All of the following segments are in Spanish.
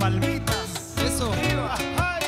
palmitas. Eso. Arriba. Ay.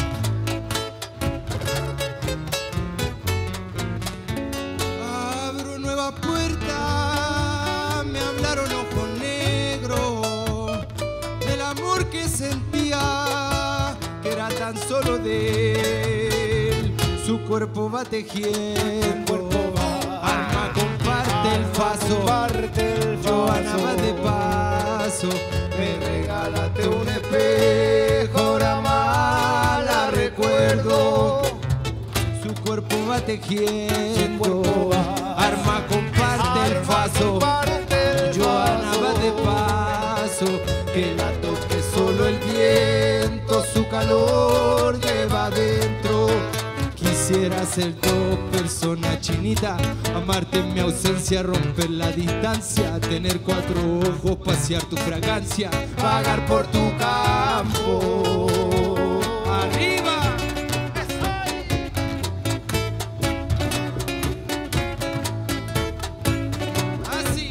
Abro nueva puerta, me hablaron ojos negros del amor que sentía, que era tan solo de él. Su cuerpo va tejiendo, arma comparte el paso, Joana va de paso. Me regalaste un espejo, ahora más la recuerdo. Su cuerpo va tejiendo, arma comparte el paso, Joana va de paso. Que la toque solo el viento, su calor lleva adentro. Quisiera ser dos personas, chinita, amarte en mi ausencia, romper la distancia, tener cuatro ojos, pasear tu fragancia, vagar por tu campo. ¡Arriba! Así.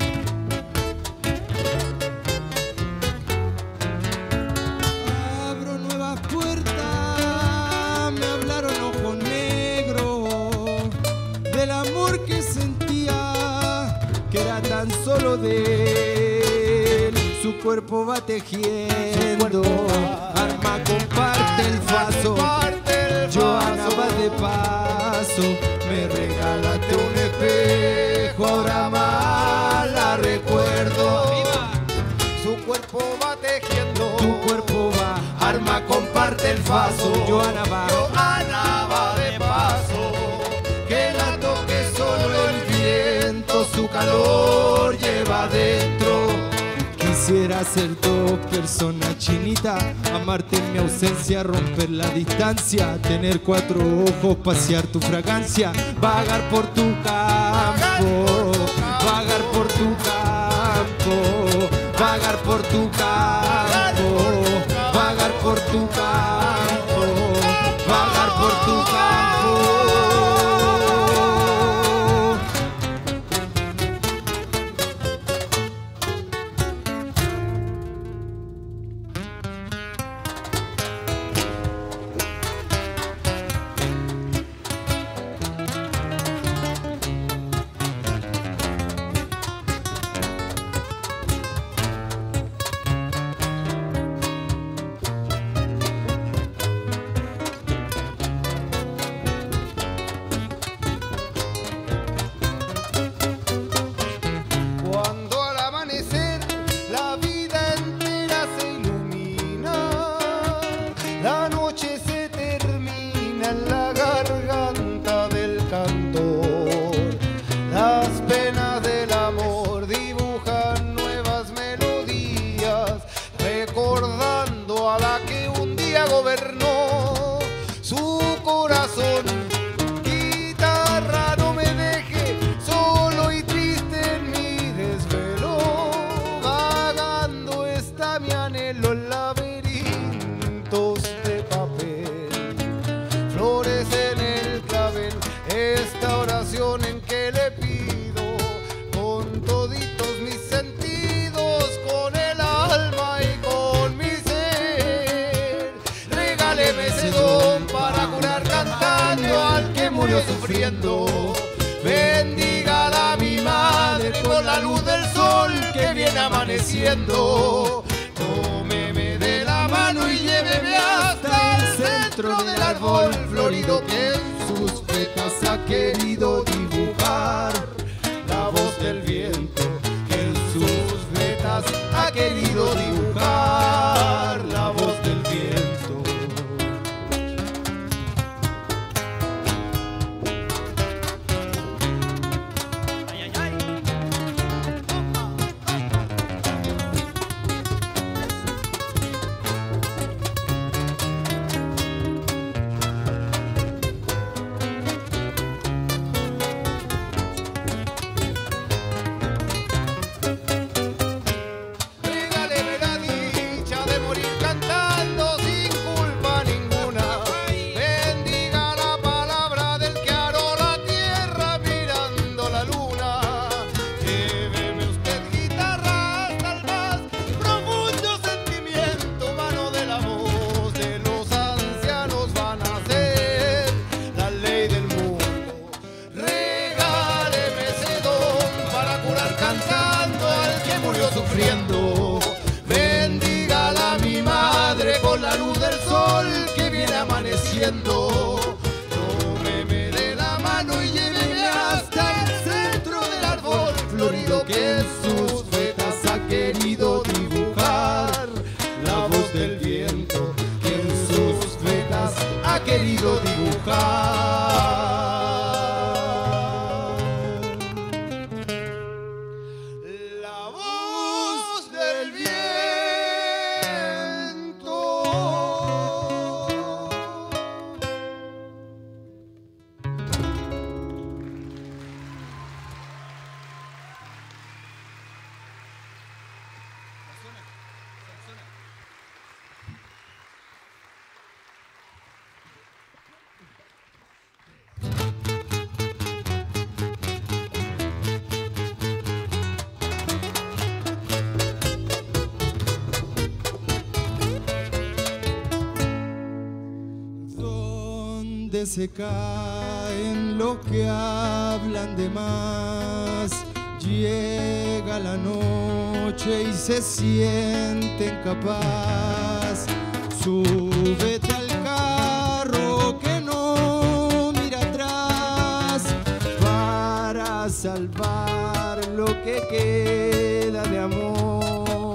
Abro nuevas puertas, me hablaron ojos negros del amor que sentía, que era tan solo de él. Su cuerpo va tejiendo, arma comparte el paso, Joana va de paso. Me regalaste un espejo, ahora más la recuerdo. Su cuerpo va tejiendo, Tu cuerpo va, arma comparte el paso, Joana va. Joana va de paso. Que la toque solo el viento, su calor lleva adentro. Quisiera ser dos personas, chinita, amarte en mi ausencia, romper la distancia, tener cuatro ojos, pasear tu fragancia, vagar por tu campo, vagar por tu campo, vagar por tu campo, vagar por tu campo, vagar por tu campo. Cuando al amanecer la vida entera se ilumina, la noche se termina en la garganta del cantor. Las penas del amor dibujan nuevas melodías, recordando a la que un día gobernó su corazón. Guitarra, no me deje solo y triste en mi desvelo, vagando está mi anhelo en laberintos de papel. Flores en el clavel, esta oración en que le pido con toditos mis sentidos, con el alma y con mi ser. Regáleme ese don para curar cantando al que murió sufriendo. Bendígala a mi madre con la luz del sol que viene amaneciendo. Tómeme de la mano y lléveme hasta el centro del árbol florido que en sus vetas ha querido dibujar la voz del viento, que en sus vetas ha querido dibujar la voz del viento. sufriendo. Bendígala mi madre con la luz del sol que viene amaneciendo. Tómeme de la mano y lléveme hasta el centro del árbol florido que en sus vetas ha querido dibujar la voz del viento que en sus vetas ha querido dibujar. Se caen los que hablan de más, llega la noche y se sienten capaz. Súbete al carro que no mira atrás para salvar lo que queda de amor.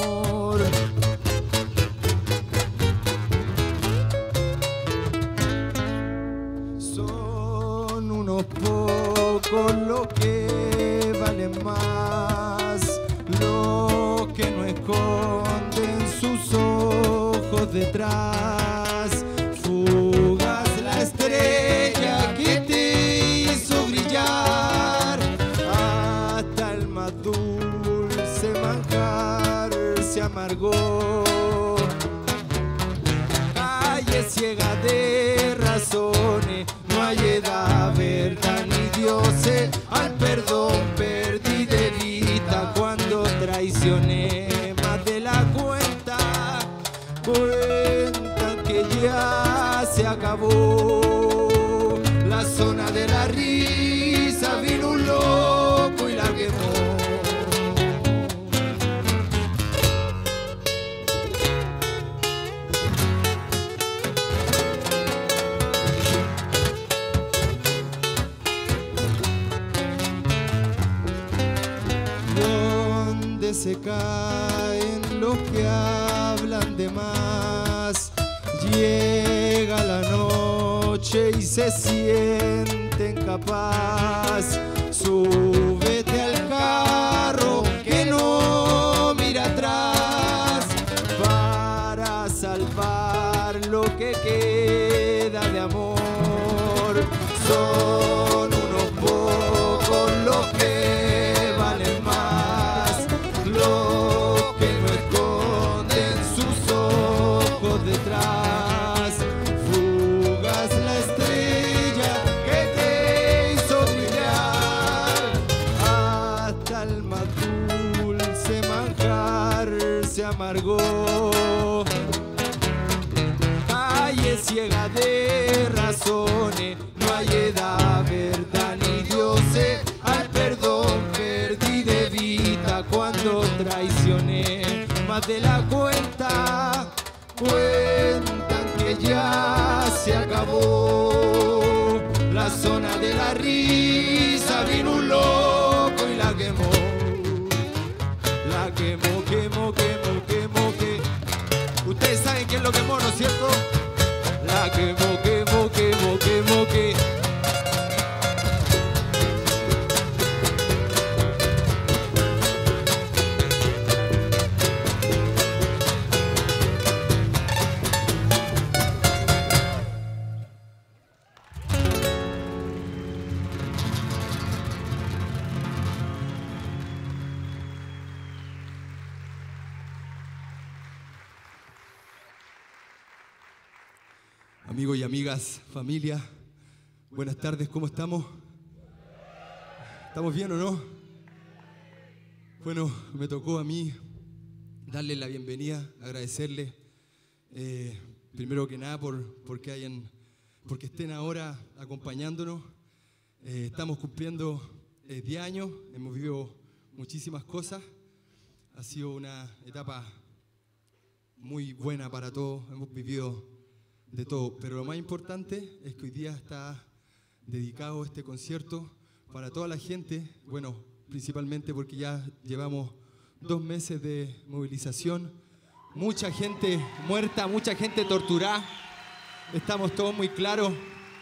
Con lo que valen más, lo que no esconden sus ojos detrás. Fugaz la estrella que te hizo brillar, hasta el más dulce manjar se amargó. Calle ciega de razones, no hay edad, verdad ni dioses, al perdón perdí de vista cuando traicioné más de la cuenta. Cuentan que ya se acabó la zona de la risa, vino un loco y la quemó. Se caen los que hablan de más, llega la noche y se sienten capaz. Súbete al carro que no mira atrás para salvar lo que queda de amor. Son unos pocos los que valen más, lo que no esconden sus ojos detrás. Fugaz la estrella que te hizo brillar, hasta el más dulce manjar se amargó. Calle ciega de razones, no hay edad, verdad ni dioses, al perdón perdí de vista cuando traicioné más de la cuenta. Cuentan que ya se acabó la zona de la risa, vino un loco y la quemó. La quemó, quemó, quemó, quemó, que ustedes saben qué es lo quemó, ¿no es cierto? La quemó, quemó, quemó, quemó, que amigos y amigas, familia, buenas tardes, ¿cómo estamos? ¿Estamos bien o no? Bueno, me tocó a mí darles la bienvenida, agradecerles, primero que nada porque estén ahora acompañándonos. Estamos cumpliendo 10 años, hemos vivido muchísimas cosas. Ha sido una etapa muy buena para todos, hemos vivido de todo, pero lo más importante es que hoy día está dedicado este concierto para toda la gente, bueno, principalmente porque ya llevamos 2 meses de movilización, mucha gente muerta, mucha gente torturada, estamos todos muy claros.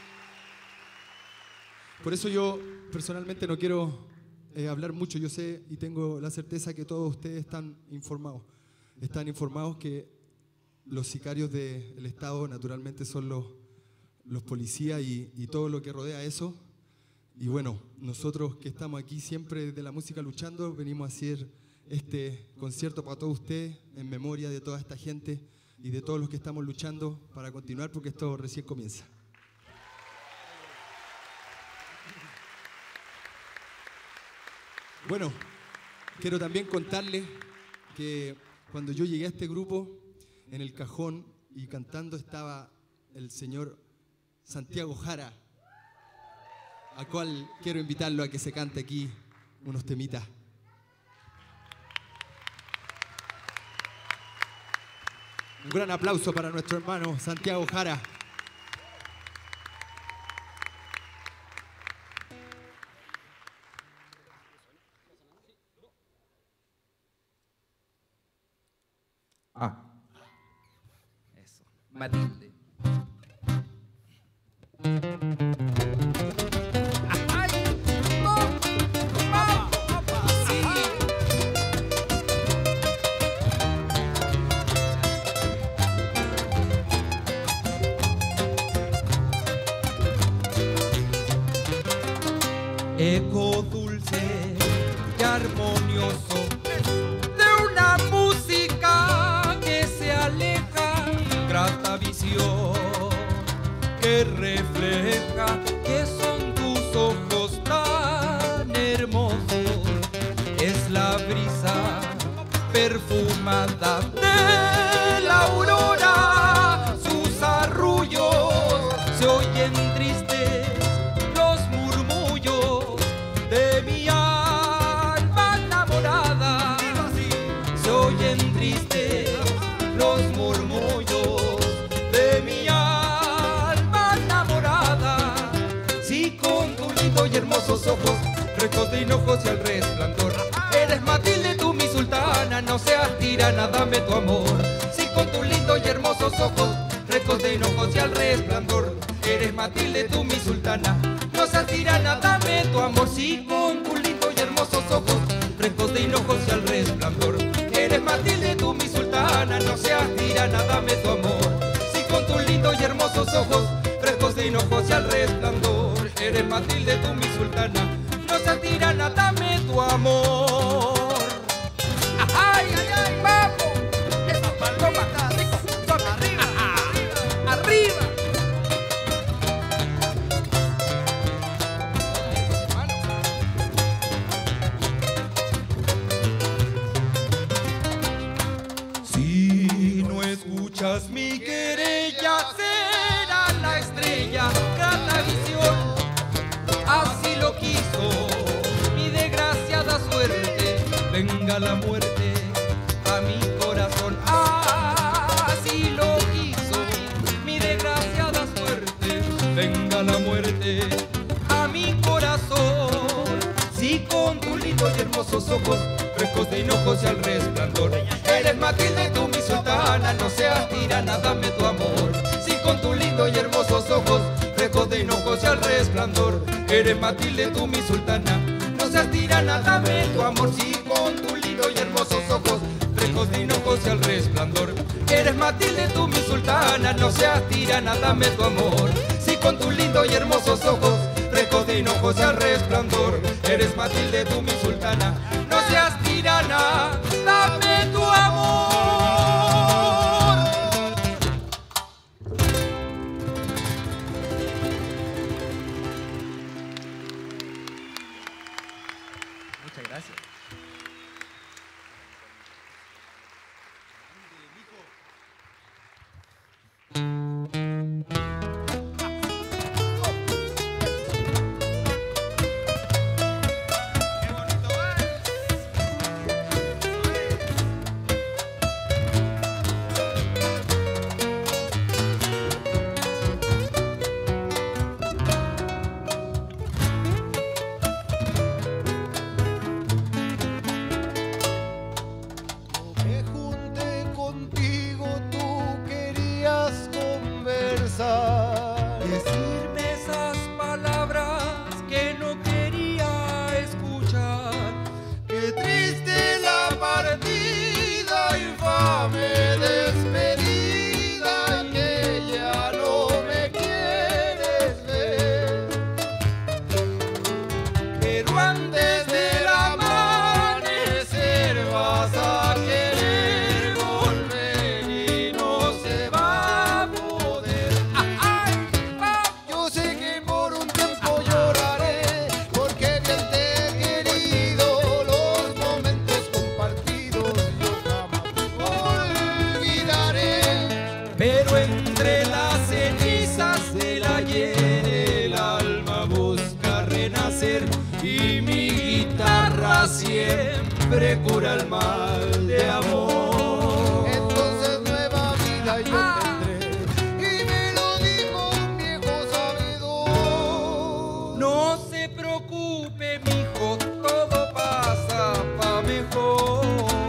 Por eso yo personalmente no quiero hablar mucho, yo sé y tengo la certeza que todos ustedes están informados que los sicarios del Estado naturalmente son los policías y todo lo que rodea eso. Y bueno, nosotros que estamos aquí siempre desde la música luchando, venimos a hacer este concierto para todos ustedes, en memoria de toda esta gente y de todos los que estamos luchando para continuar, porque esto recién comienza. Bueno, quiero también contarles que cuando yo llegué a este grupo, en el cajón y cantando estaba el señor Santiago Jara, al cual quiero invitarlo a que se cante aquí unos temitas. Un gran aplauso para nuestro hermano Santiago Jara. Eso. Matilde. Eco dulce y armonioso de una música que se aleja, grata visión que refleja que son tus ojos tan hermosos. Es la brisa perfumada de la aurora, sus arrullos se oyen tristes, los murmullos de mi alma enamorada. Se oyen tristes los murmullos de mi alma enamorada. Si con tus lindos y hermosos ojos, frescos de hinojos y al resplandor, eres Matilde tú mi sultana, no seas tirana, dame tu amor. Si con tus lindos y hermosos ojos, frescos de hinojos y al resplandor, eres Matilde tú mi sultana, no seas tirana, dame tu amor. Si con tus lindos y hermosos ojos, frescos de hinojos y al resplandor, eres Matilde tú mi sultana, no seas tirana, dame tu amor. Si con tus lindos y hermosos ojos, frescos de hinojos y al resplandor, eres Matilde tú mi sultana, no seas tirana, dame tu amor. ¡Ay, ay, ay! ¡Vamos! ¡Esa paloma está rico! ¡Toca arriba! ¡Arriba! Si no escuchas mi querella, será la estrella, grata visión. Así lo quiso mi desgraciada suerte, venga la muerte a mi corazón. Así lo quiso mi desgraciada suerte, venga la muerte a mi corazón. Si con tus lindos y hermosos ojos, frescos de hinojos y al resplandor, eres Matilde tú mi sultana, no seas tirana, dame tu amor. Si con tus lindos y hermosos ojos, frescos de hinojos y al resplandor, eres Matilde tú mi sultana, no seas tirana, dame tu amor. Si con tus lindos y hermosos ojos, frescos de hinojos y al resplandor, eres Matilde tú mi sultana, no seas tirana, dame tu amor. Si con tus lindos y hermosos ojos, frescos de hinojos y al resplandor, eres Matilde tú mi sultana, no seas tirana, dame tu amor. Muchas gracias. ¡Qué bonito es! dame despedida que ya no me quieres ver. Pero antes del amanecer vas a querer volver y no se va a poder. Yo sé que por un tiempo lloraré porque bien te he querido, los momentos compartidos yo jamás olvidaré. Pero entre las cenizas del ayer el alma busca renacer y mi guitarra siempre cura el mal de amor. Entonces nueva vida yo tendré y me lo dijo un viejo sabedor. No se preocupe, mijo, todo pasa pa' mejor.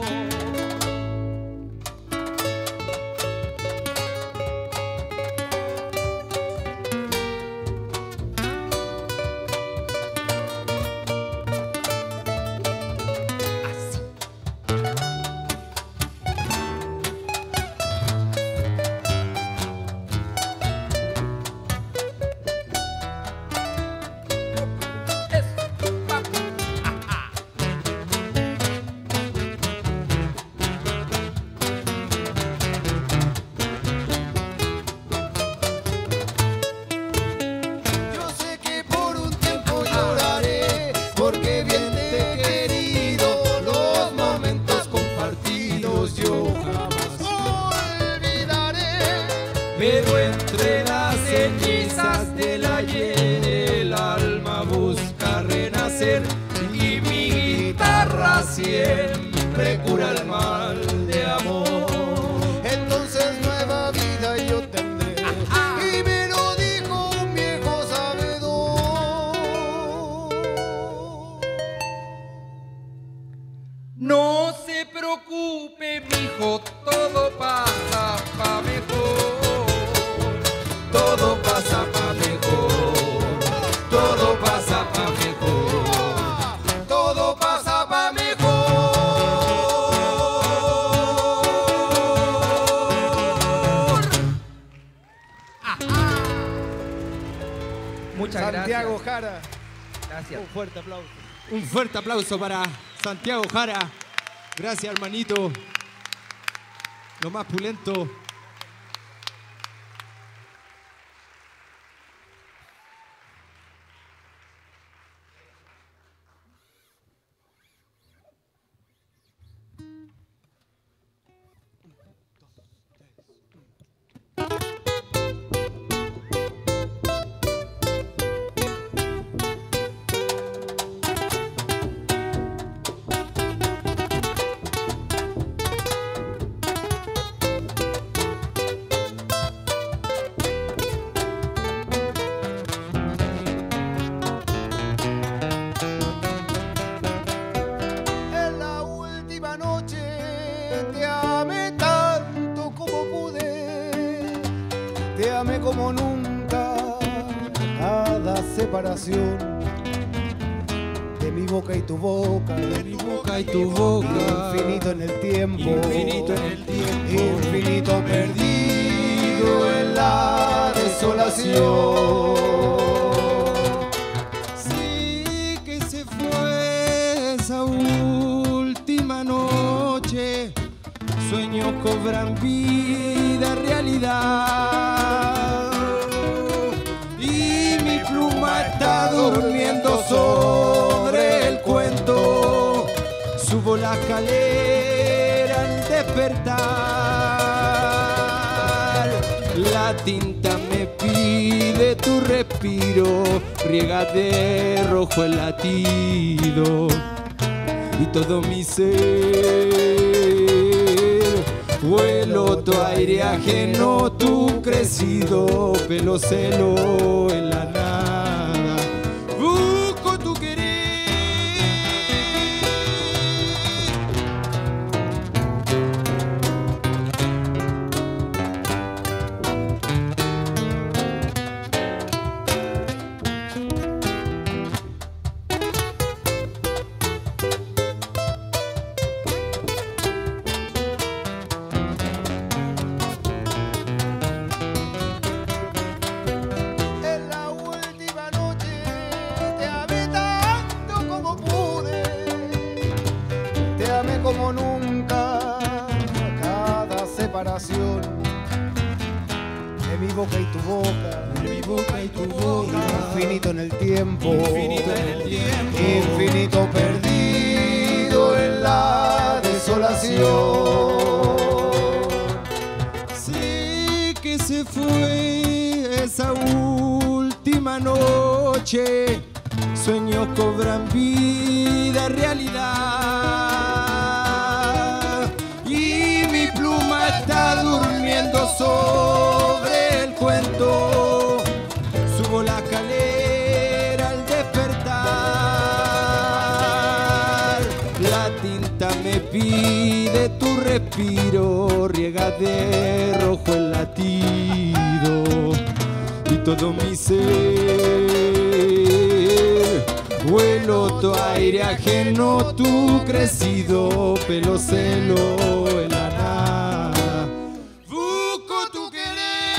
Yo sé que por un tiempo lloraré porque bien te he querido, los momentos compartidos yo jamás olvidaré. Pero entre las cenizas del ayer el alma busca renacer y mi guitarra siempre cura el mal de amor. Entonces nueva vida yo tendré y me lo dijo un viejo sabedor. No se preocupe, mijo, todo pasa pa' mejor. Todo pasa pa' mejor. Todo pasa pa' mejor. Todo pasa pa' mejor. Muchas Santiago gracias. Jara, Gracias. un fuerte aplauso. Un fuerte aplauso para Santiago Jara. Gracias, hermanito. Lo más pulento. En la última noche te amé tanto como pude, te amé como nunca, cada separación de mi boca y tu boca, De mi boca y tu boca. infinito en el tiempo, Infinito en el tiempo. infinito perdido en la desolación. Sí que se fue esa última noche, sueños cobran vida, realidad. Y mi pluma está durmiendo sobre el cuento, subo la escalera al despertar. La tinta me pide tu respiro, riega de rojo el latido y todo mi ser. Vuelo tu aire ajeno, tu crecido, pelo celo en la nada. Busco tu querer. pasión, de mi boca y tu boca, de mi boca y tu boca, infinito en el tiempo, infinito en el tiempo, infinito perdido en la desolación. Sé que se fue esa última noche, sueños cobran vida, realidad, y mi pluma está durmiendo sobre el cuento. Subo la escalera al despertar, la tinta me pide tu respiro, riega de rojo el latido y todo mi ser. Vuelo tu aire ajeno, tu crecido pelo celo en la nada. Busco tu querer.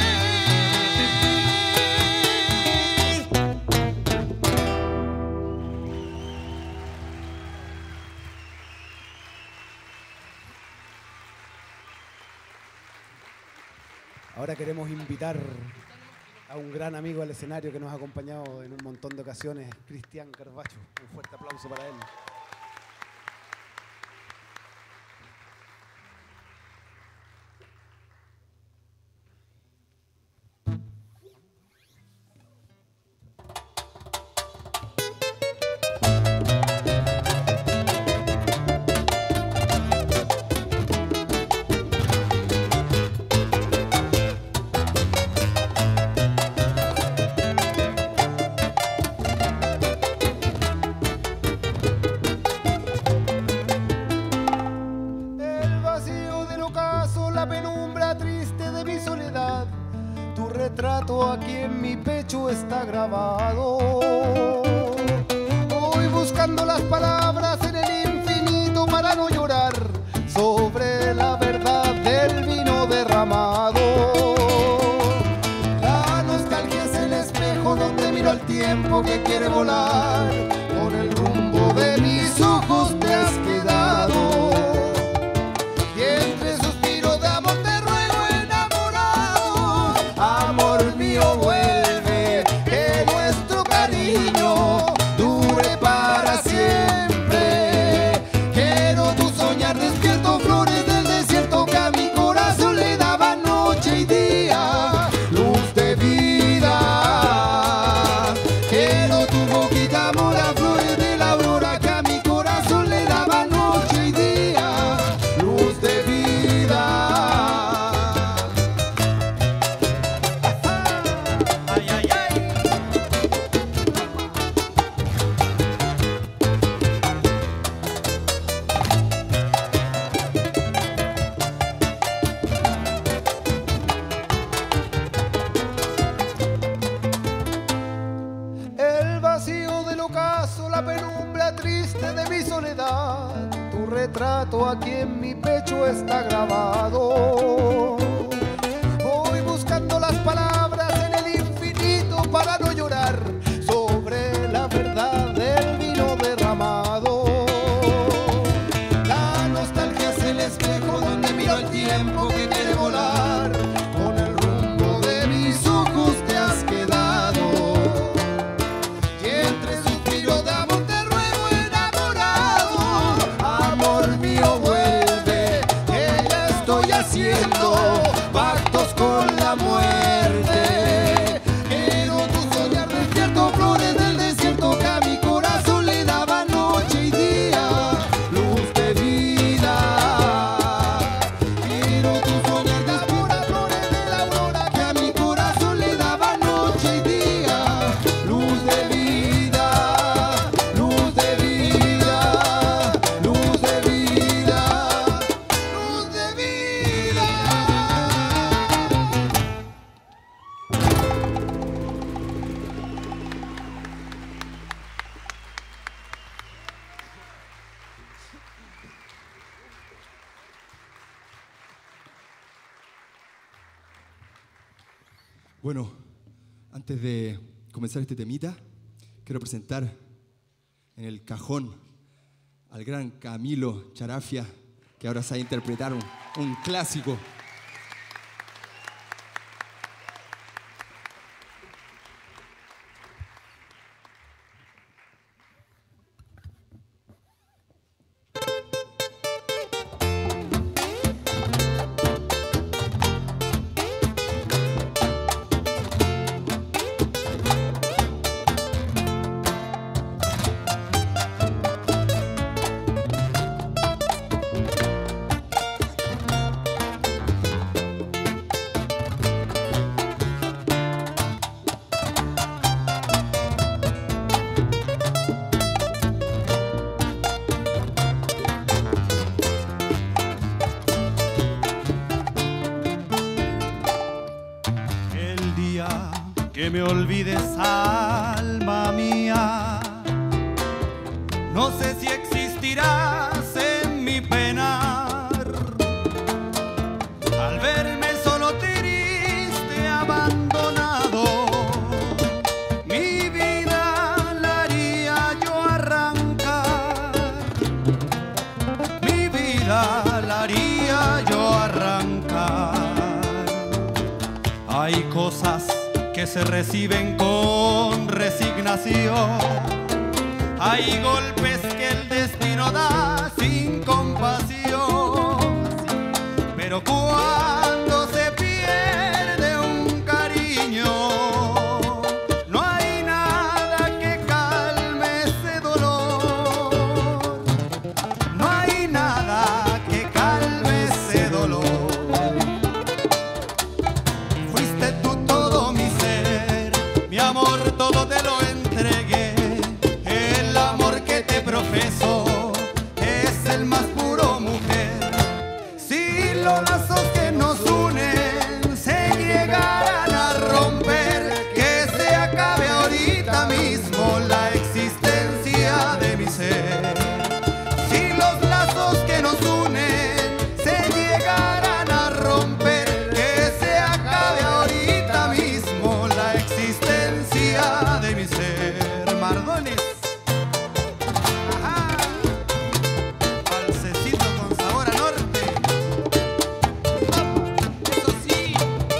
Ahora queremos invitar a un gran amigo al escenario que nos ha acompañado en un montón de ocasiones, Cristian Carvacho. Un fuerte aplauso para él. La penumbra triste de mi soledad, tu retrato aquí en mi pecho está grabado. Voy buscando las palabras en el infinito para no llorar sobre la verdad del vino derramado. La nostalgia es el espejo donde miro al tiempo que quiere volar. Con el rumbo de mis ojos te has quedado. Amor mío, vuelve, que nuestro cariño dure para siempre. Quiero tu soñar despierto, flores del desierto que a mi corazón le daban noche y día, luz de vida. Quiero tu boquita mora, flores de la aurora que a mi corazón le daban noche y día, luz de vida. La penumbra triste de mi soledad, tu retrato aquí en mi pecho está grabado. Voy buscando las palabras en el infinito para no llorar sobre la verdad del vino derramado. La nostalgia es el espejo donde miro el tiempo que quiere volar. Con el rumbo de mis ojos te has quedado. Haciendo pactos con la muerte. Quiero tu soñar despierto, flores del desierto que a mi corazón le daba noche y día, luz de vida. Quiero tu soñar despierto, flores de la aurora que a mi corazón le daba noche y día, luz de vida, luz de vida, luz de vida, luz de vida. Bueno, antes de comenzar este temita, quiero presentar en el cajón al gran Camilo Charafia, que ahora sabe interpretar un clásico. que me olvides, alma mía. No sé si existirás en mi penar al verme solo, triste, abandonado. Mi vida la haría yo arrancar, mi vida la haría yo arrancar. Hay cosas que se reciben con resignación, hay golpes que el destino da sin compasión, pero cuando se pierde un cariño, no hay nada que calme ese dolor, no hay nada que calme ese dolor. Fuiste tú todo mi ser, mi amor, todo te lo entregué. El amor que te profeso es el más puro, mujer. Si los lazos que nos unen se llegaran a romper, que se acabe ahorita mismo la existencia de mi ser. Si los lazos que nos unen se llegaran a romper, que se acabe ahorita mismo la existencia de mi ser. Mardones. Ajá. Falsecito con sabor a norte. Eso sí.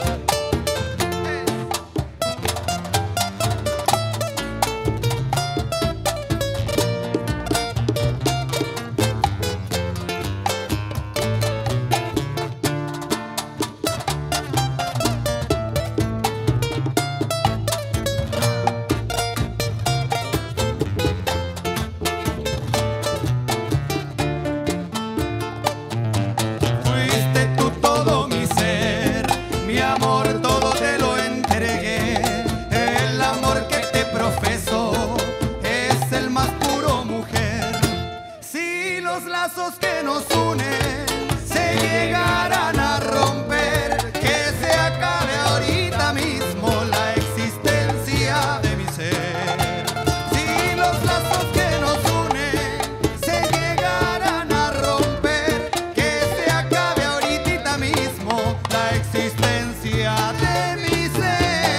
Fuiste tú todo mi ser, mi amor, todo te lo entregué. El amor que te profeso es el más puro, mujer. Si los lazos que nos unen se llegaran a romper, que se acabe ahorita mismo la existencia de mi ser. Si los lazos que nos unen se llegaran a romper, que se acabe ahorita mismo la existencia de mi ser.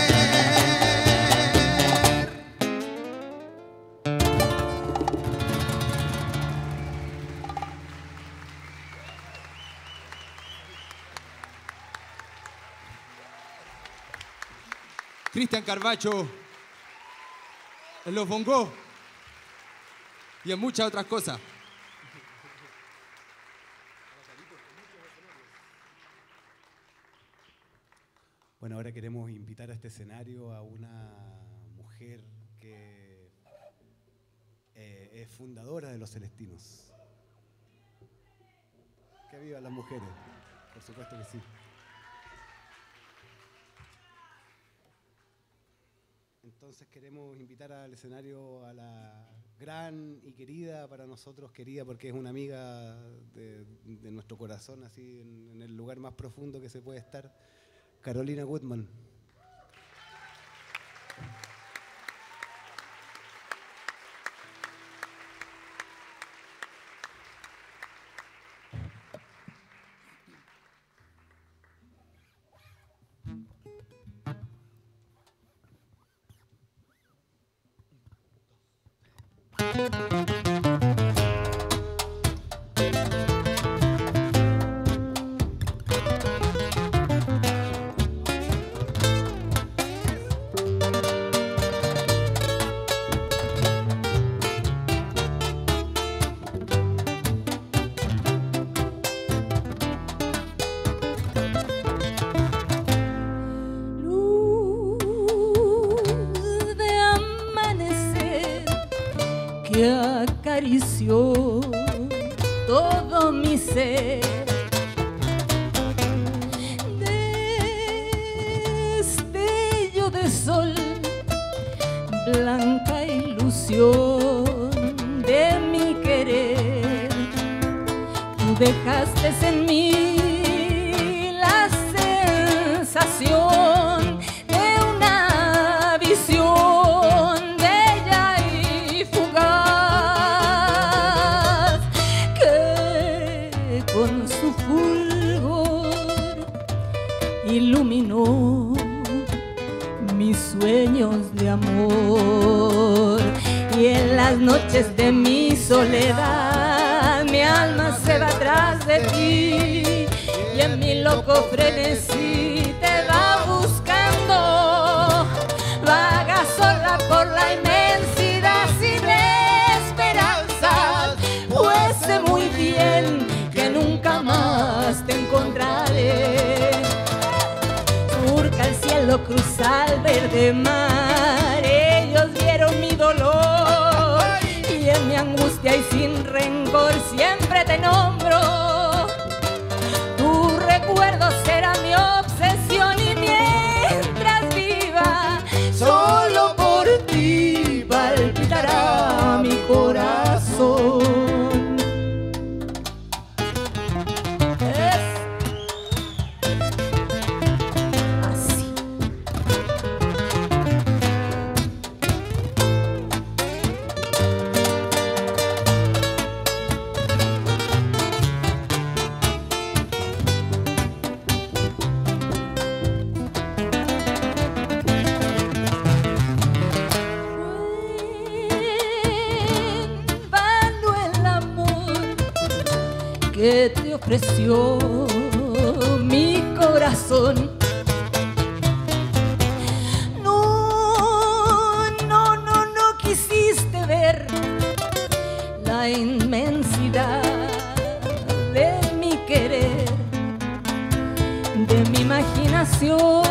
Cristian Carvacho en los bongos y en muchas otras cosas. Bueno, ahora queremos invitar a este escenario a una mujer que es fundadora de Los Celestinos. Que vivan las mujeres, por supuesto que sí. Entonces queremos invitar al escenario a la gran y querida, para nosotros querida porque es una amiga de nuestro corazón, así en el lugar más profundo que se puede estar, Carolina Goodman. Que acarició todo mi ser, destello de sol, blanca ilusión de mi querer. Tú dejaste en mí la sensación de una iluminó mis sueños de amor. Y en las noches de mi soledad mi alma se va atrás de ti, y en mi loco frenesí te va buscando. Vaga sola por la inmensidad sin esperanzas, pues sé muy bien que nunca más te encontraré. Surca el cielo, cruza el verde mar, ellos vieron mi dolor, y en mi angustia y sin rencor siempre te nombro. Tu recuerdo será mi obsesión, y mientras viva solo por ti palpitará mi corazón. Que te ofreció mi corazón. No quisiste ver la inmensidad de mi querer, de mi imaginación.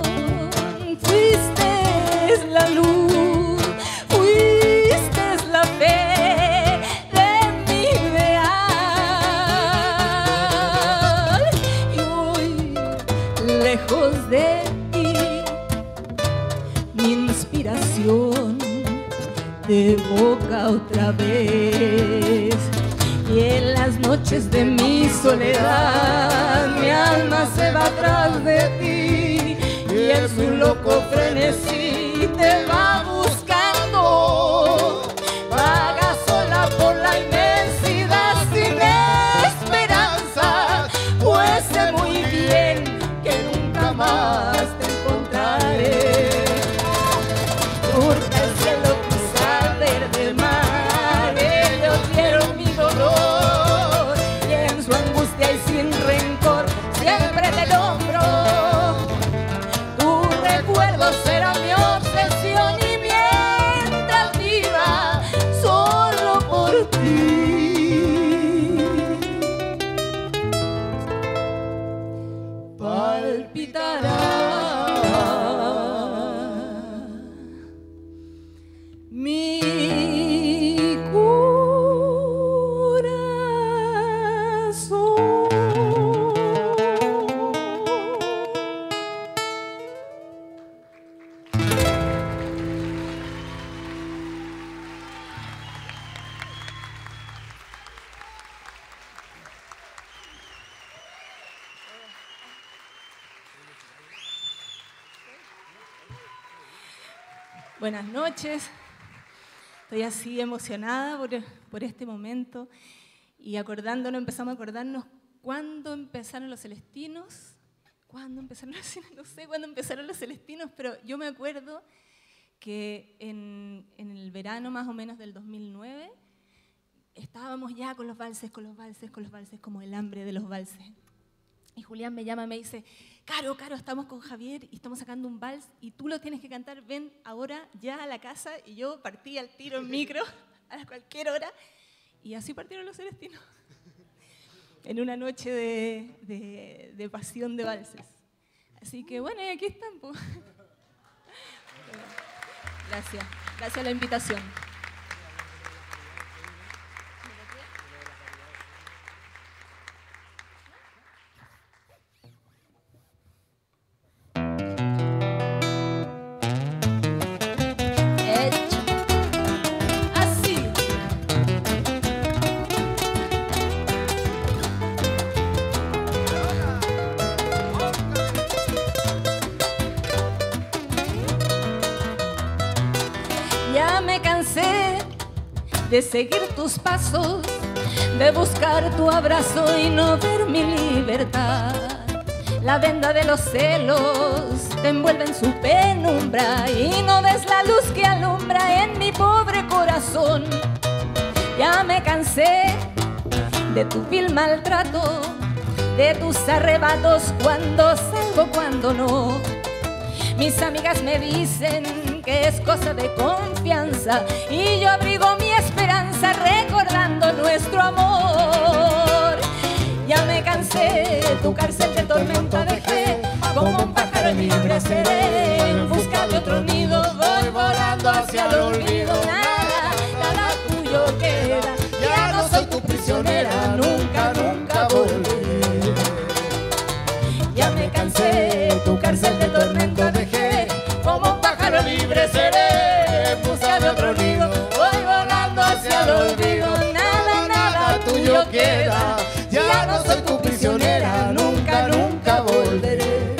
Fuiste la luz, fuiste la fe de ti, mi inspiración te evoca otra vez. Y en las noches de mi soledad mi alma se va atrás de ti, y en su loco frenesí te va buscando. Vaga sola por la inmensidad sin esperanza, pues sé muy bien más te encontraré. Surca el cielo, cruza el verde mar, ellos vieron mi dolor, y en su angustia y sin rencor siempre te nombro. Tu recuerdo será mi obsesión, y mientras viva solo por ti palpitará mi corazón. Buenas noches, estoy así emocionada por este momento, y empezamos a acordarnos cuándo empezaron los Celestinos, no sé cuándo empezaron los Celestinos, pero yo me acuerdo que en el verano más o menos del 2009 estábamos ya con los valses, como el hambre de los valses. Y Julián me llama y me dice: Caro, estamos con Javier y estamos sacando un vals y tú lo tienes que cantar, ven ahora ya a la casa. Y yo partí al tiro en micro a cualquier hora, y así partieron los Celestinos en una noche de pasión de valses. Así que bueno, y aquí están, pues. Gracias a la invitación. De seguir tus pasos, de buscar tu abrazo y no ver mi libertad. La venda de los celos te envuelve en su penumbra y no ves la luz que alumbra en mi pobre corazón. Ya me cansé de tu vil maltrato, de tus arrebatos cuando salgo, cuando no. Mis amigas me dicen que es cosa de confianza y yo abrigo mi esperanza recordando nuestro amor. Ya me cansé, tu cárcel de tormenta dejé, como un pájaro libre seré, en busca de otro nido voy volando hacia el olvido. Nada, nada tuyo queda, ya no soy tu prisionera, nunca, nunca volveré. Ya me cansé, tu cárcel de tormenta dejé, como un pájaro libre seré, en busca de otro nido voy volando hacia el olvido. Nada, nada tuyo queda, ya no soy tu prisionera, nunca, nunca volveré.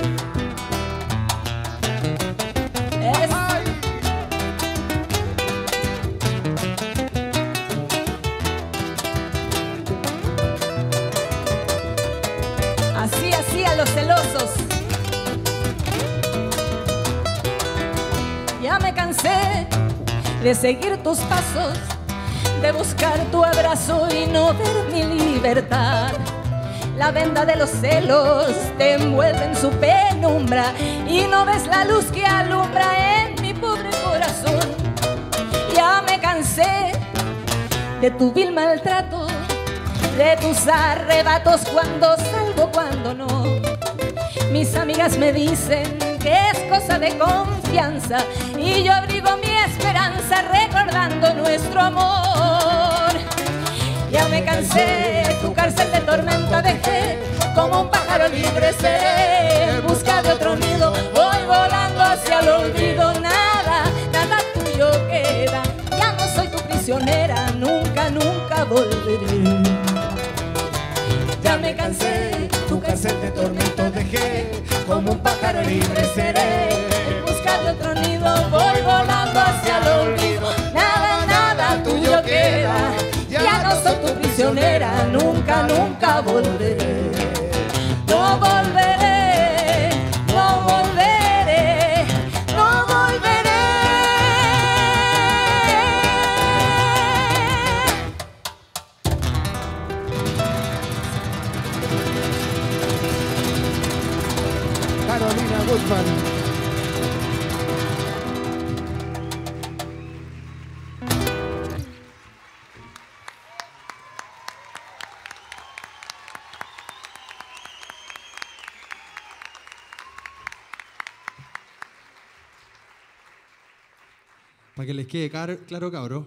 Así, así a los celosos. Ya me cansé de seguir tus pasos, de buscar tu abrazo y no ver mi libertad. La venda de los celos te envuelve en su penumbra y no ves la luz que alumbra en mi pobre corazón. Ya me cansé de tu vil maltrato, de tus arrebatos cuando salgo, cuando no. Mis amigas me dicen que es cosa de confianza y yo abrigo mi esperanza recordando nuestro amor. Ya me cansé, tu cárcel de tormenta dejé, como un pájaro libre seré, en busca de otro nido voy volando hacia el olvido. Nada, nada tuyo queda, ya no soy tu prisionera, nunca, nunca volveré. Ya me cansé, tu cárcel de tormento dejé, como un pájaro libre seré, en busca de otro nido voy volando hacia el olvido. Nada, nada tuyo queda, ya no soy tu prisionera, nunca, nunca volveré. No volveré, no volveré, no volveré. Carolina Guzmán. Para que les quede claro, cabros.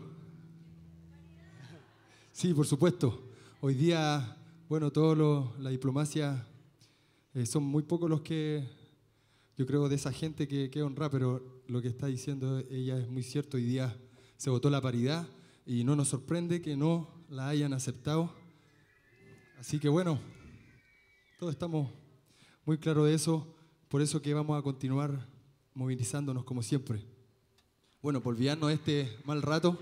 Sí, por supuesto. Hoy día, bueno, la diplomacia, son muy pocos los que, yo creo, de esa gente que honra, pero lo que está diciendo ella es muy cierto. Hoy día se votó la paridad y no nos sorprende que no la hayan aceptado. Así que bueno, todos estamos muy claros de eso, por eso que vamos a continuar movilizándonos como siempre. Bueno, por olvidarnos de este mal rato,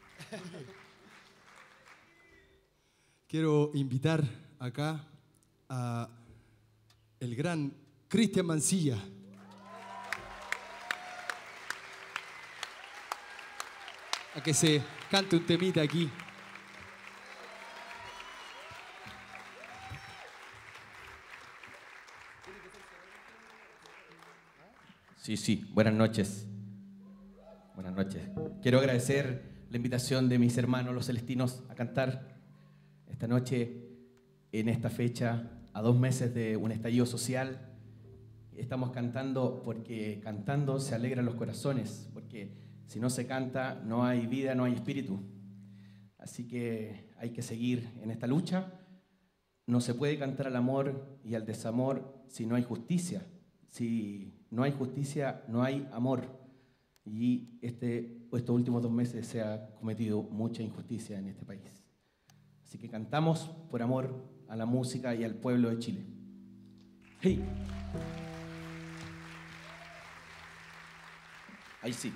quiero invitar acá a el gran Cristian Mancilla. A que se cante un temita aquí. Sí, buenas noches. Buenas noches. Quiero agradecer la invitación de mis hermanos los celestinos a cantar esta noche, en esta fecha, a 2 meses de un estallido social. Estamos cantando porque cantando se alegran los corazones, porque si no se canta no hay vida, no hay espíritu. Así que hay que seguir en esta lucha. No se puede cantar al amor y al desamor si no hay justicia. Si no hay justicia, no hay amor. Y estos últimos 2 meses se ha cometido mucha injusticia en este país. Así que cantamos por amor a la música y al pueblo de Chile. ¡Hey! Ahí sí.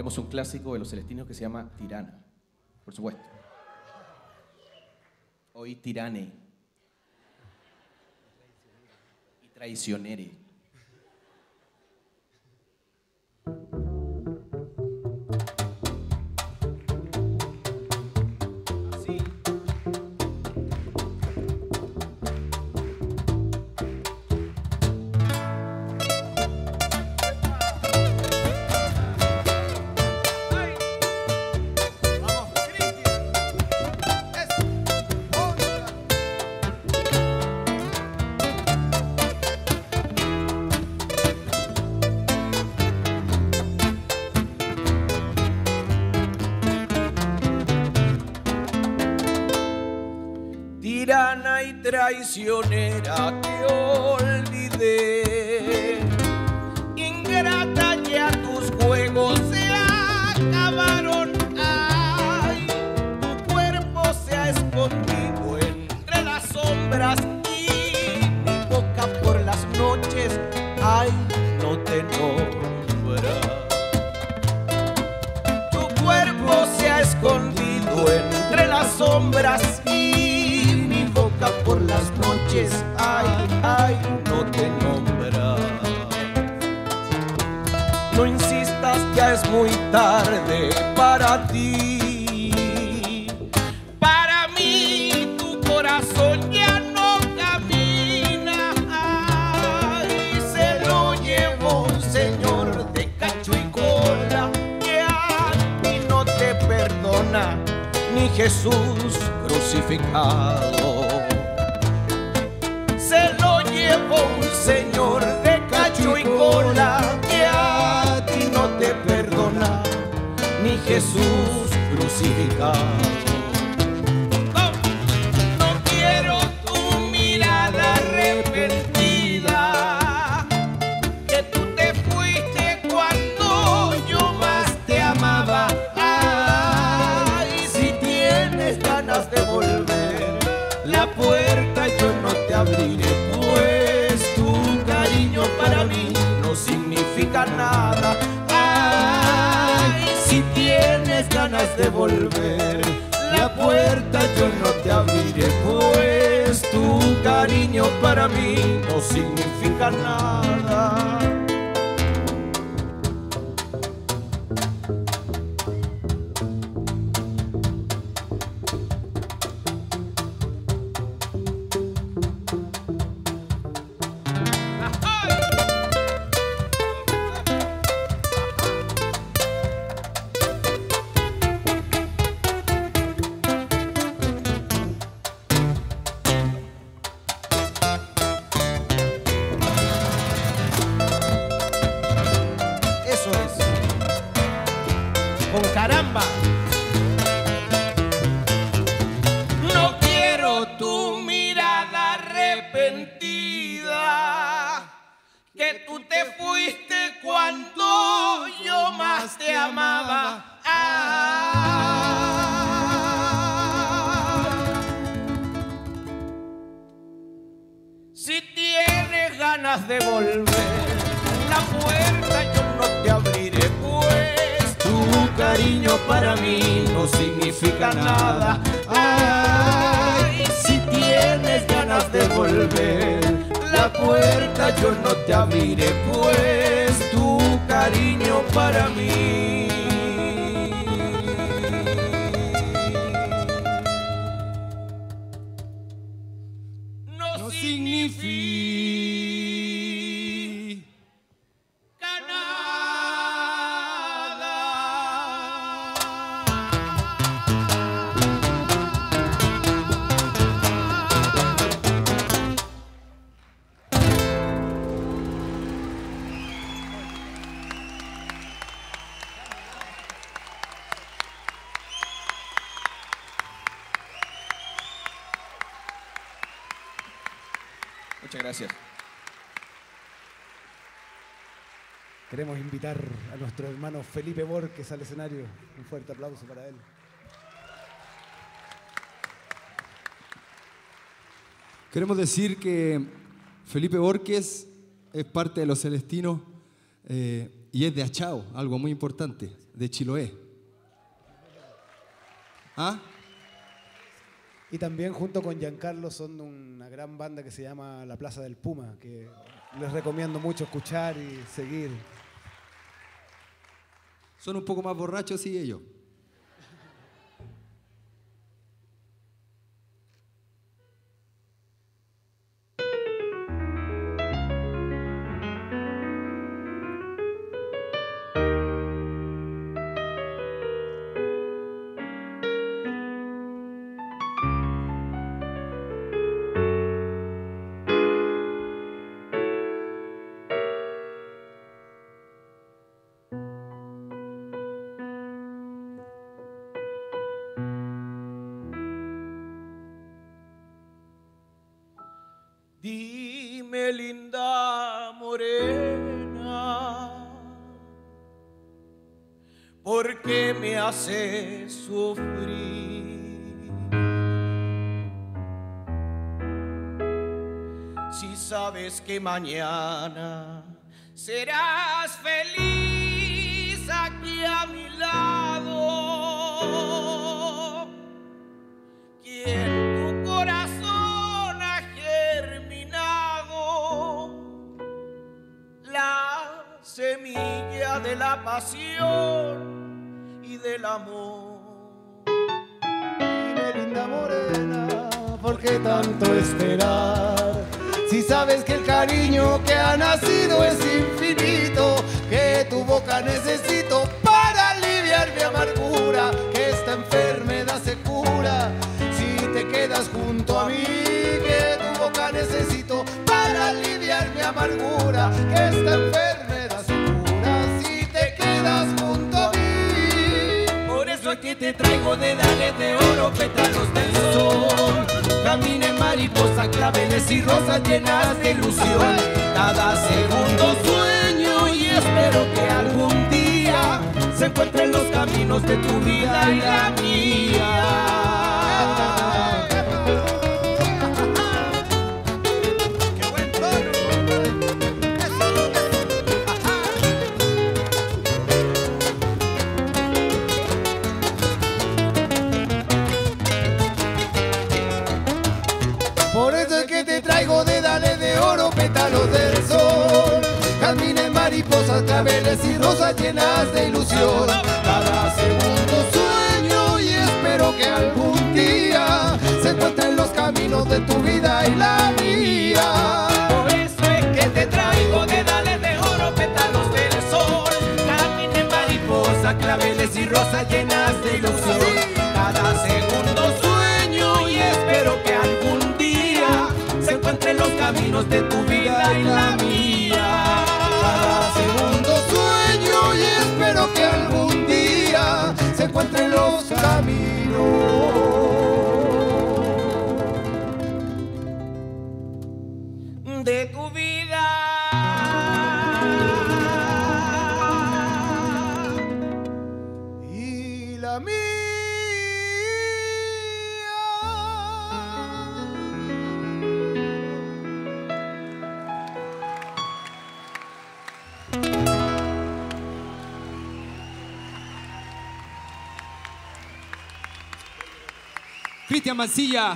Tenemos un clásico de los Celestinos que se llama Tirana, por supuesto. Hoy Tirane y Traicionere. Así. Tirana y traicionera te olvidé, ingrata ya tus juegos se acabaron, ay, tu cuerpo se ha escondido entre las sombras y mi boca por las noches, ay, no te nombra. Tu cuerpo se ha escondido entre las sombras y mi boca por las noches, ay, ay, no te nombra. No insistas, ya es muy tarde para ti. Para mí tu corazón ya no camina, ay, se lo llevó un señor de cacho y cola que a ti no te perdona ni Jesús crucificado. Se lo llevó un señor de cacho y cola que a ti no te perdona ni Jesús crucificado. No quiero tu mirada arrepentida, que tú te fuiste cuando yo más te amaba. Ganas de volver, la puerta yo no te abriré, pues tu cariño para mí no significa nada. Ay, si tienes ganas de volver, la puerta yo no te abriré, pues tu cariño para mí no significa nada. Caramba, no quiero tu mirada arrepentida, que tú te fuiste cuando yo más te amaba. Si tienes ganas de volver, la puerta yo no te abriré, pues tu cariño para mí no significa nada. Ay, si tienes ganas de volver, la puerta yo no te abriré, pues tu cariño para mí no significa nada. Muchas gracias. Queremos invitar a nuestro hermano Felipe Borges al escenario. Un fuerte aplauso para él. Queremos decir que Felipe Borges es parte de Los Celestinos. y es de Achao, algo muy importante, de Chiloé. ¿Ah? Y también junto con Giancarlo son de una gran banda que se llama La Plaza del Puma, que les recomiendo mucho escuchar y seguir. Son un poco más borrachos, sí, ellos. Dime, linda morena, ¿por qué me haces sufrir? Si sabes que mañana serás feliz aquí a mi lado, quien tu corazón ha germinado, la semilla de la pasión y del amor. Dime, linda morena, ¿por qué tanto esperar? Si sabes que el cariño que ha nacido es infinito, que tu boca necesito para aliviar mi amargura, que esta enfermedad se cura si te quedas junto a mí, que tu boca necesito para aliviar mi amargura, que esta enfermedad se cura si te quedas junto a mí. Por eso aquí te traigo dedales de oro, pétalos del sol. Caminen mariposa, claveles y rosas llenas de ilusión. Cada segundo sueño y espero que algún día se encuentren los caminos de tu vida y la mía. Por eso es que te traigo dedales de oro, pétalos del sol. Caminen mariposas, claveles y rosas llenas de ilusión. Cada segundo sueño y espero que algún día se encuentren los caminos de tu vida y la mía. Por eso es que te traigo dedales de oro, pétalos del sol. Caminen mariposa, claveles y rosas llenas de ilusión. Cada segundo sueño y espero que algún día se encuentren los caminos de tu vida y la mía. Cada segundo sueño y espero que algún día se encuentren los caminos De tu vida y la mía. Cristian Mancilla.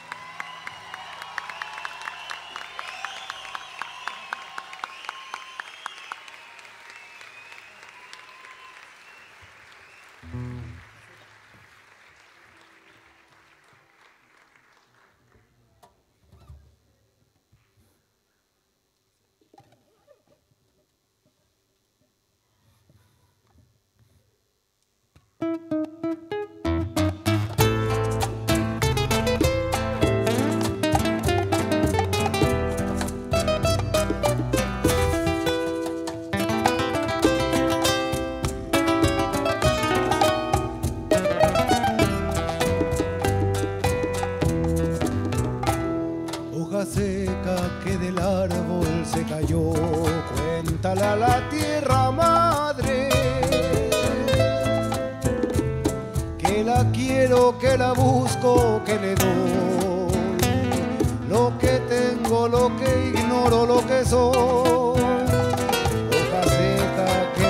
Hoja seca que del árbol se cayó, cuéntale a la tierra madre que la quiero, que la busco, que le doy lo que tengo, lo que ignoro, lo que soy. Hoja seca que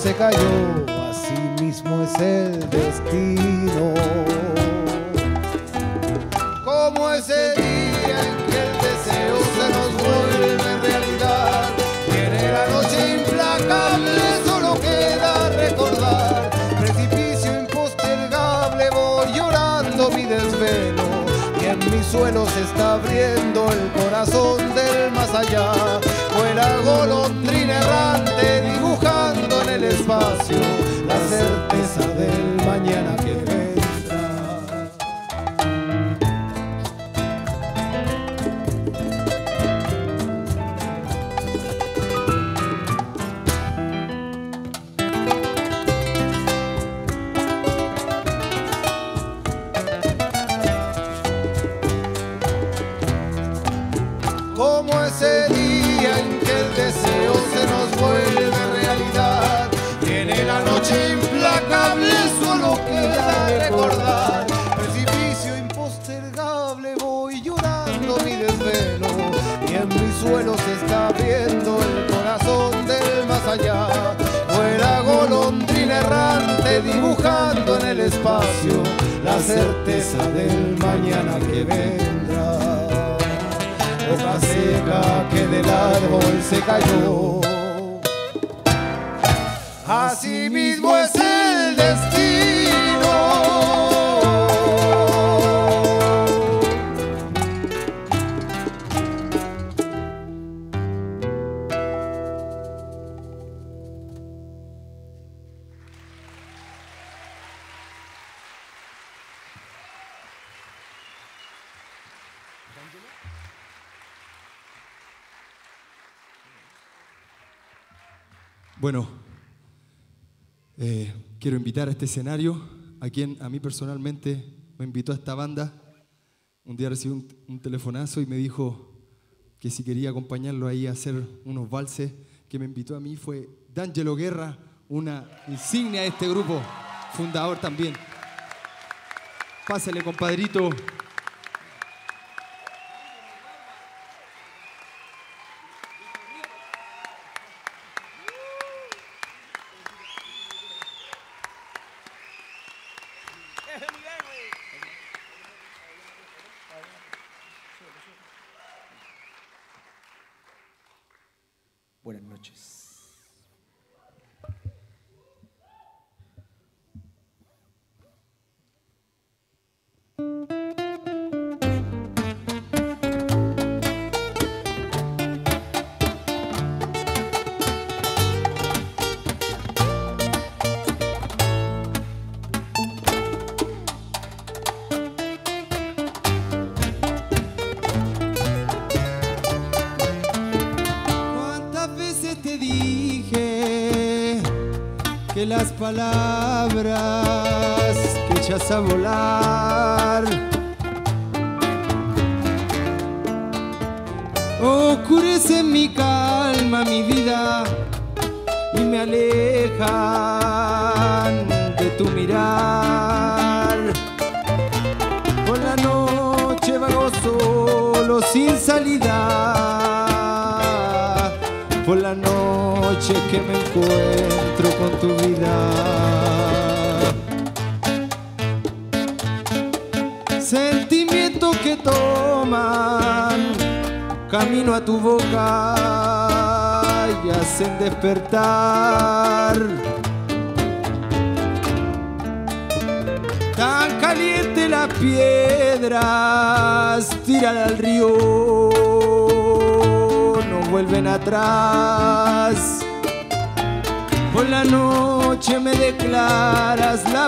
se cayó, así mismo es el destino. Como ese día en que el deseo se nos vuelve realidad, viene la noche implacable, solo queda recordar. Precipicio impostergable, voy llorando mi desvelo, y en mi suelo se está abriendo el corazón del más allá. Vuela golondrina errante, dibujando en el espacio la certeza del mañana que vendrá. Como ese día en que el deseo se nos vuelve realidad, viene la noche implacable, solo queda recordar. Precipicio impostergable, voy llorando mi desvelo, y en mi suelo se está abriendo el corazón del más allá. Vuela golondrina errante, dibujando en el espacio la certeza del mañana que vendrá. Hoja seca que del árbol se cayó, así mismo es el destino. Bueno, quiero invitar a este escenario a quien a mí personalmente me invitó a esta banda. Un día recibí un telefonazo y me dijo que si quería acompañarlo ahí a hacer unos valses. Que me invitó a mí fue D'Angelo Guerra, una insignia de este grupo, fundador también. Pásale, compadrito. Buenas noches. Que las palabras que echas a volar oscurecen mi calma, mi vida, y me alejan de tu mirar. Por la noche vago solo sin salida, por la noche que me encuentro con tu vida. Sentimientos que toman camino a tu boca y hacen despertar. Tan caliente las piedras tiradas al río no vuelven atrás. Por la noche me declaras la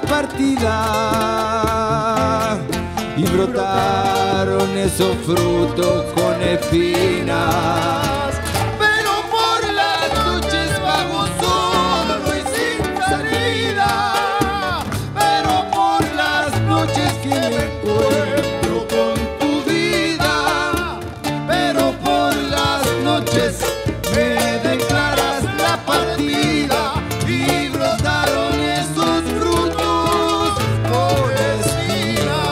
partida y brotaron esos frutos con espinas. Pero por las noches vago solo y sin salida, pero por las noches que me encuentro con tu vida, pero por las noches me declaras la partida y brotaron esos frutos con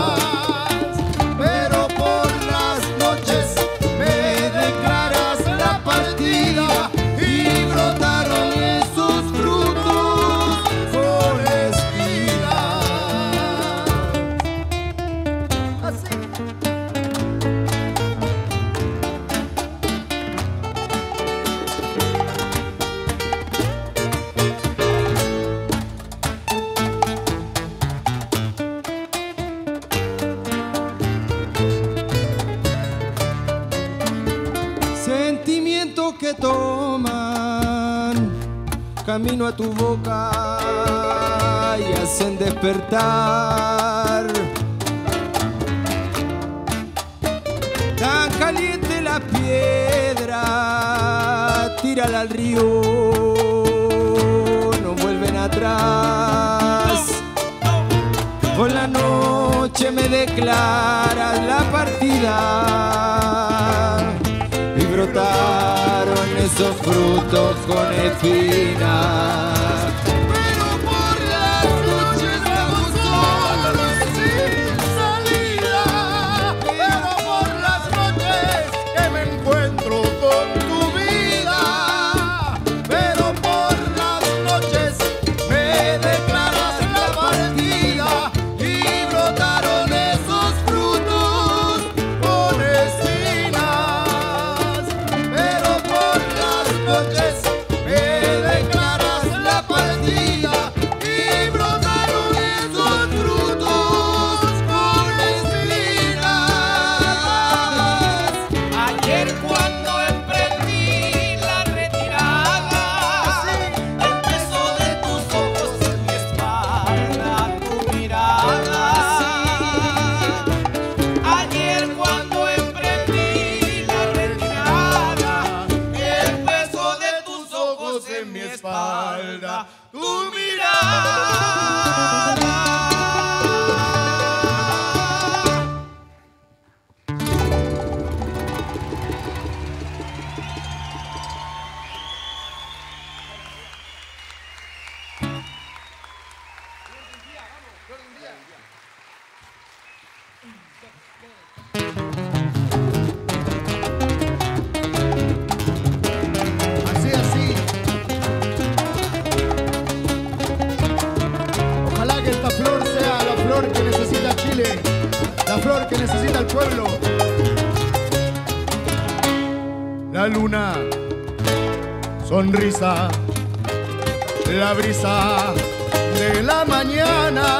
espinas. Pero por las noches me declaras la camino a tu boca y hacen despertar. Tan caliente la piedra, tírala al río, no vuelven atrás. Por la noche me declaras la partida y brotaron esos frutos con espinas. Pero por las noches vamos solos sin salida. Pero por las noches que me encuentro con tu vida. Pero por las noches me declaras la partida y brotaron esos frutos con espinas. Pero por las noches me declaras la partida y brotaron esos frutos con espinas. Ayer cuando emprendí la retirada, el peso de tus ojos en mi espalda, tu mirada. Ayer cuando emprendí la retirada, el peso de tus ojos en mi espalda, tu mirada. Así. Ojalá que esta flor sea la flor que necesita Chile, la flor que necesita el pueblo. La luna, sonrisa, la brisa de la mañana,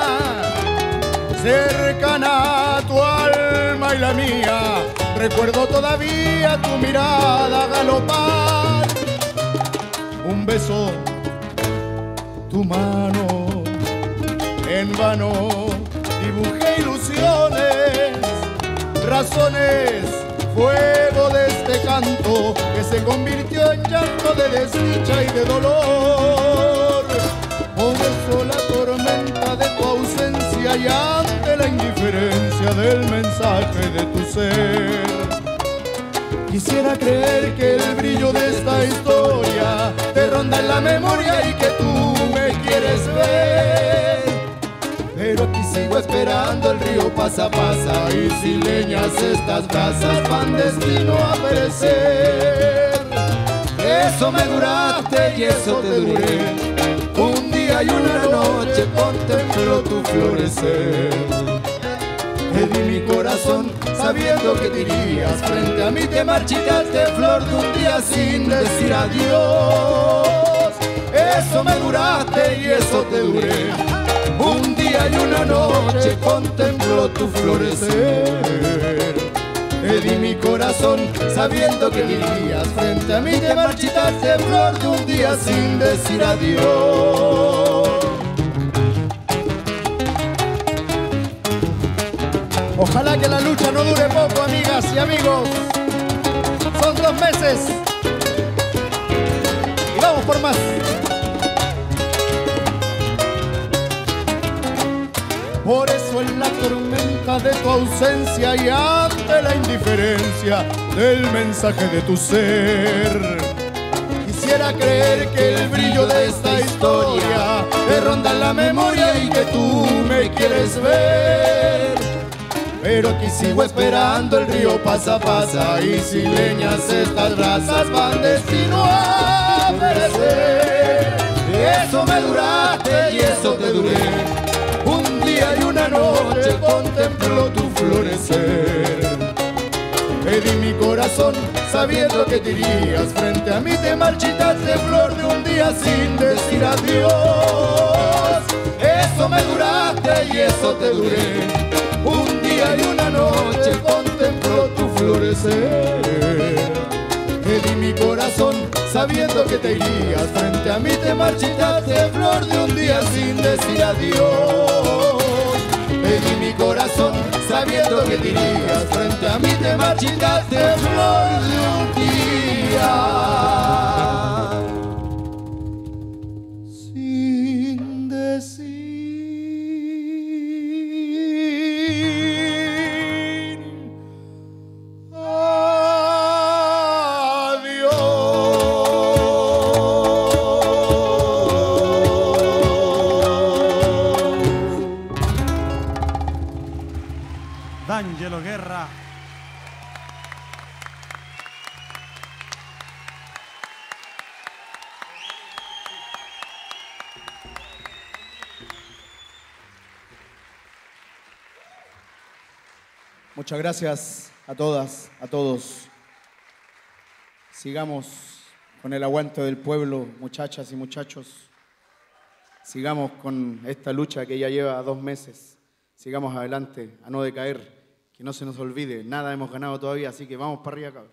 cercana a tu alma y la mía. Recuerdo todavía tu mirada galopar, un beso, tu mano, en vano dibujé ilusiones, razones, fuego de este canto que se convirtió en llanto de desdicha y de dolor. Por eso la tormenta de tu ausencia y ante la indiferencia del mensaje de tu ser. Quisiera creer que el brillo de esta historia te ronda en la memoria y que tú me quieres ver. Pero aquí sigo esperando, el río pasa, y si leñas estas brasas van destino a perecer. Eso me duraste y eso te duré, un día y una noche contemplo tu florecer. Te di mi corazón sabiendo que te irías, frente a mí te marchitaste, flor de un día sin decir adiós. Eso me duraste y eso te duré, un día y una noche contemplo tu florecer. Te di mi corazón sabiendo que te irías, frente a mí te marchitaste, flor de un día sin decir adiós. Ojalá que la lucha no dure poco, amigas y amigos. Son 2 meses y vamos por más. Por eso en la tormenta de tu ausencia y ante la indiferencia del mensaje de tu ser, quisiera creer que el brillo de esta historia te ronda en la memoria y que tú me quieres ver. Pero aquí sigo esperando, el río pasa, y si leñas estas razas van destino a perecer. Eso me duraste y eso te duré, un día y una noche contemplo tu florecer. Te di mi corazón sabiendo que te irías, frente a mí te marchitaste, flor de un día sin decir adiós. Eso me duraste y eso te duré, un día y una noche contemplo tu florecer. Te di mi corazón sabiendo que te irías. Frente a mí te marchitaste, flor de un día sin decir adiós. Pedí mi corazón sabiendo que te irías. Frente a mí te marchitaste, flor de un día sin decir D'Angelo Guerra. Muchas gracias a todas, a todos. Sigamos con el aguante del pueblo, muchachas y muchachos. Sigamos con esta lucha que ya lleva 2 meses. Sigamos adelante, a no decaer, que no se nos olvide, nada hemos ganado todavía, así que vamos para arriba, cabrón.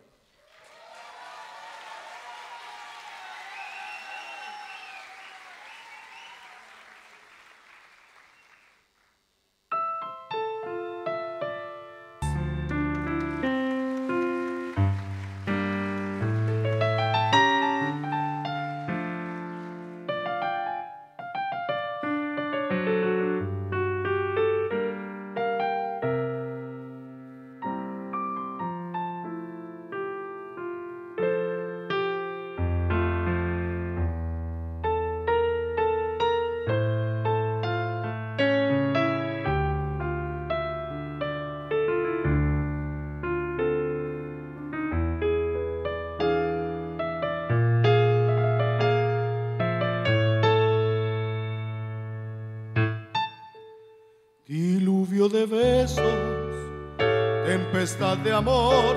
Diluvio de besos, tempestad de amor,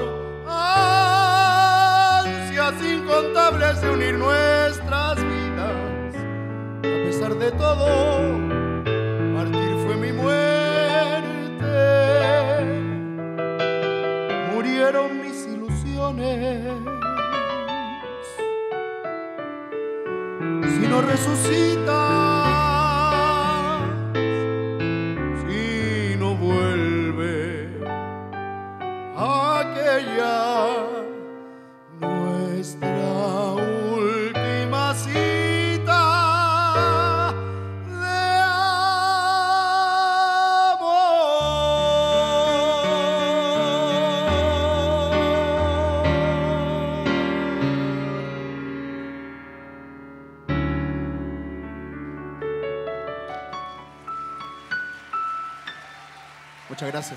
ansias incontables de unir nuestras vidas. A pesar de todo, partir fue mi muerte. Murieron mis ilusiones. Si no resucitas, nuestra última cita de Muchas gracias.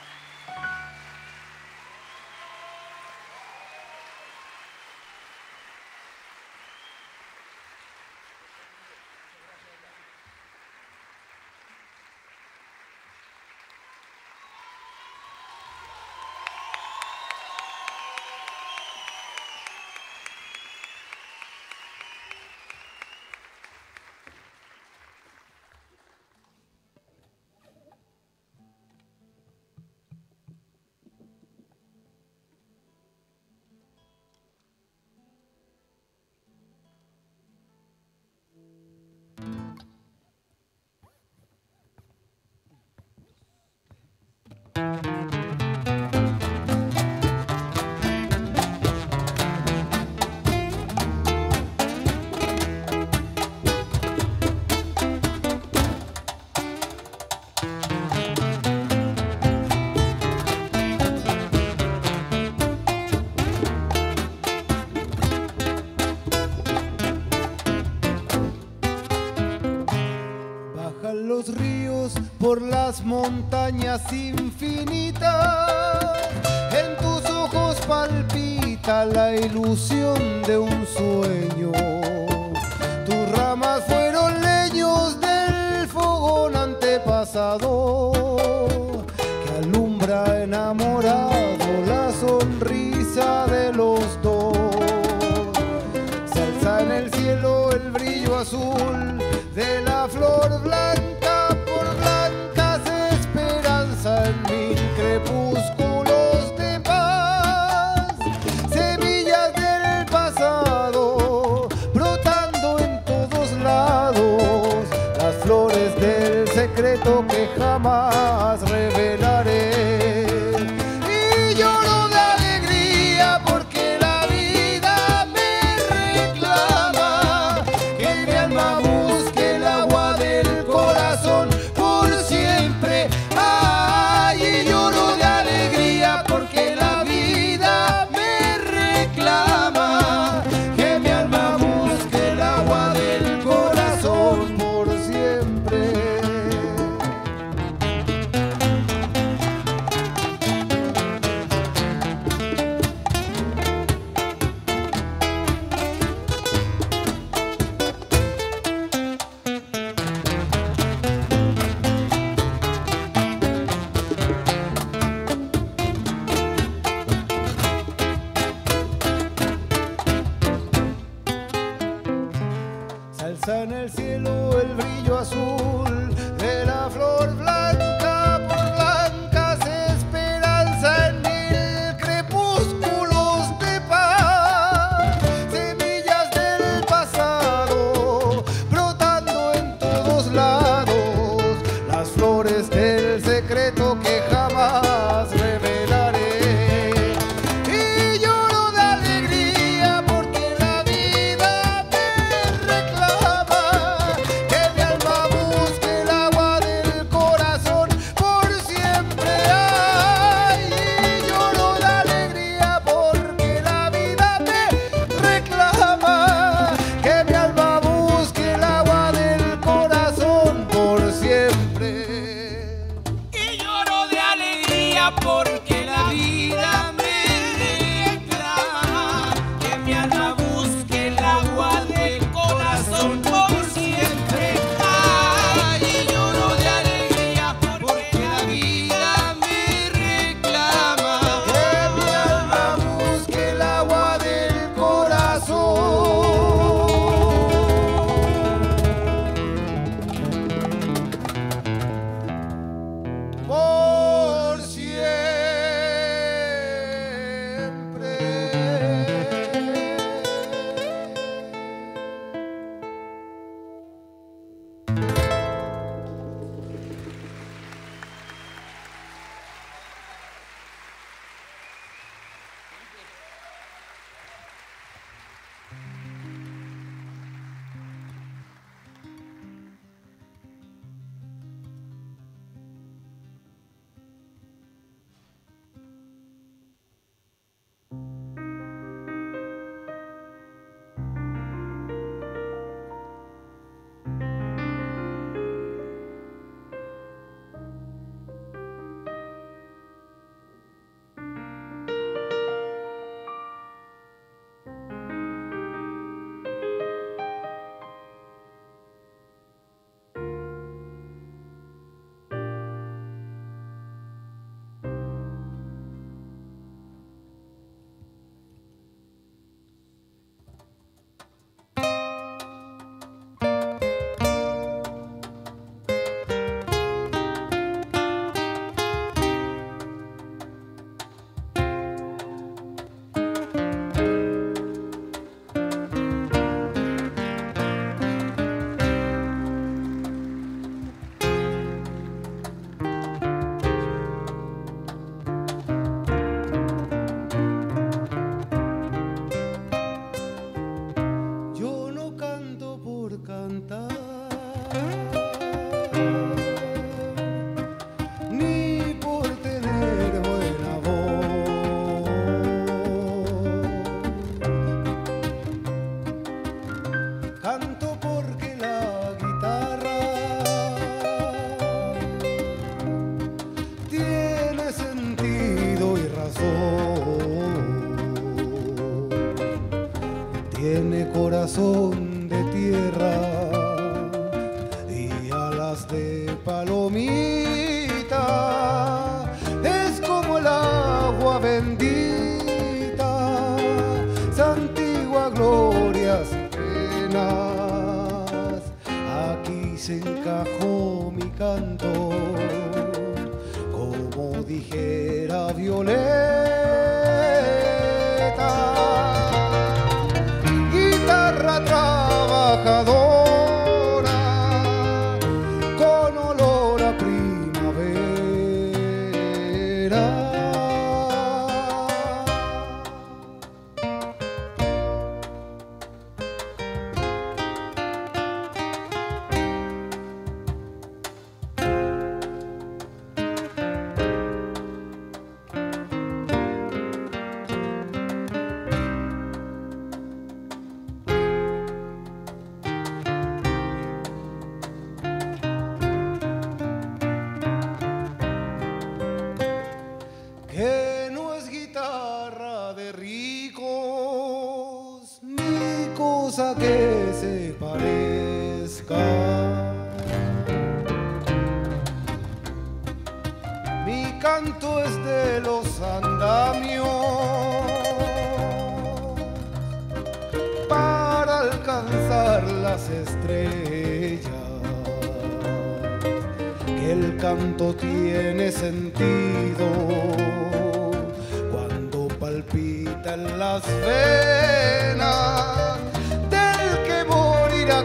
los ríos por las montañas infinitas. En tus ojos palpita la ilusión de un sueño. Tus ramas fueron leños del fogón antepasado que alumbra enamorado la sonrisa de los dos. Se alza en el cielo el brillo azul de la flor blanca, por blancas esperanza en mil crepúsculos de paz. Semillas del pasado jamás revelaré. Y lloro de alegría porque la vida me reclama, que mi alma busque el agua del corazón por siempre. Ay, y lloro de alegría porque la vida me reclama, que mi alma busque el agua del corazón por siempre. Se alza en el cielo el brillo azul de la flor blanca, por blancas esperanza en mil crepúsculos de paz, semillas del pasado brotando en todos lados, las flores del secreto que jamás revelaré. Y lloro de alegría porque la vida me reclama, que mi alma busque el agua del corazón por siempre. Ay, y lloro de alegría porque la vida me reclama, que mi alma busque el agua del corazón por siempre. Y lloro de alegría porque la vida me reclama, que mi alma busque el agua del corazón por siempre. Ay, y lloro de alegría porque la vida me reclama, Que mi alma busque el agua del corazón por siempre. Yo no canto por cantar, ni por tener buena voz. Canto porque la guitarra tiene sentido y razón, tiene corazón de tierra y alas de palomita, es como el agua bendita, santigua glorias penas. Aquí se encajó mi canto, como dijera Violeta. Guitarra trabajadora con olor a primavera, que se parezca. Mi canto es de los andamios para alcanzar las estrellas. Que el canto tiene sentido cuando palpita en las venas del que morirá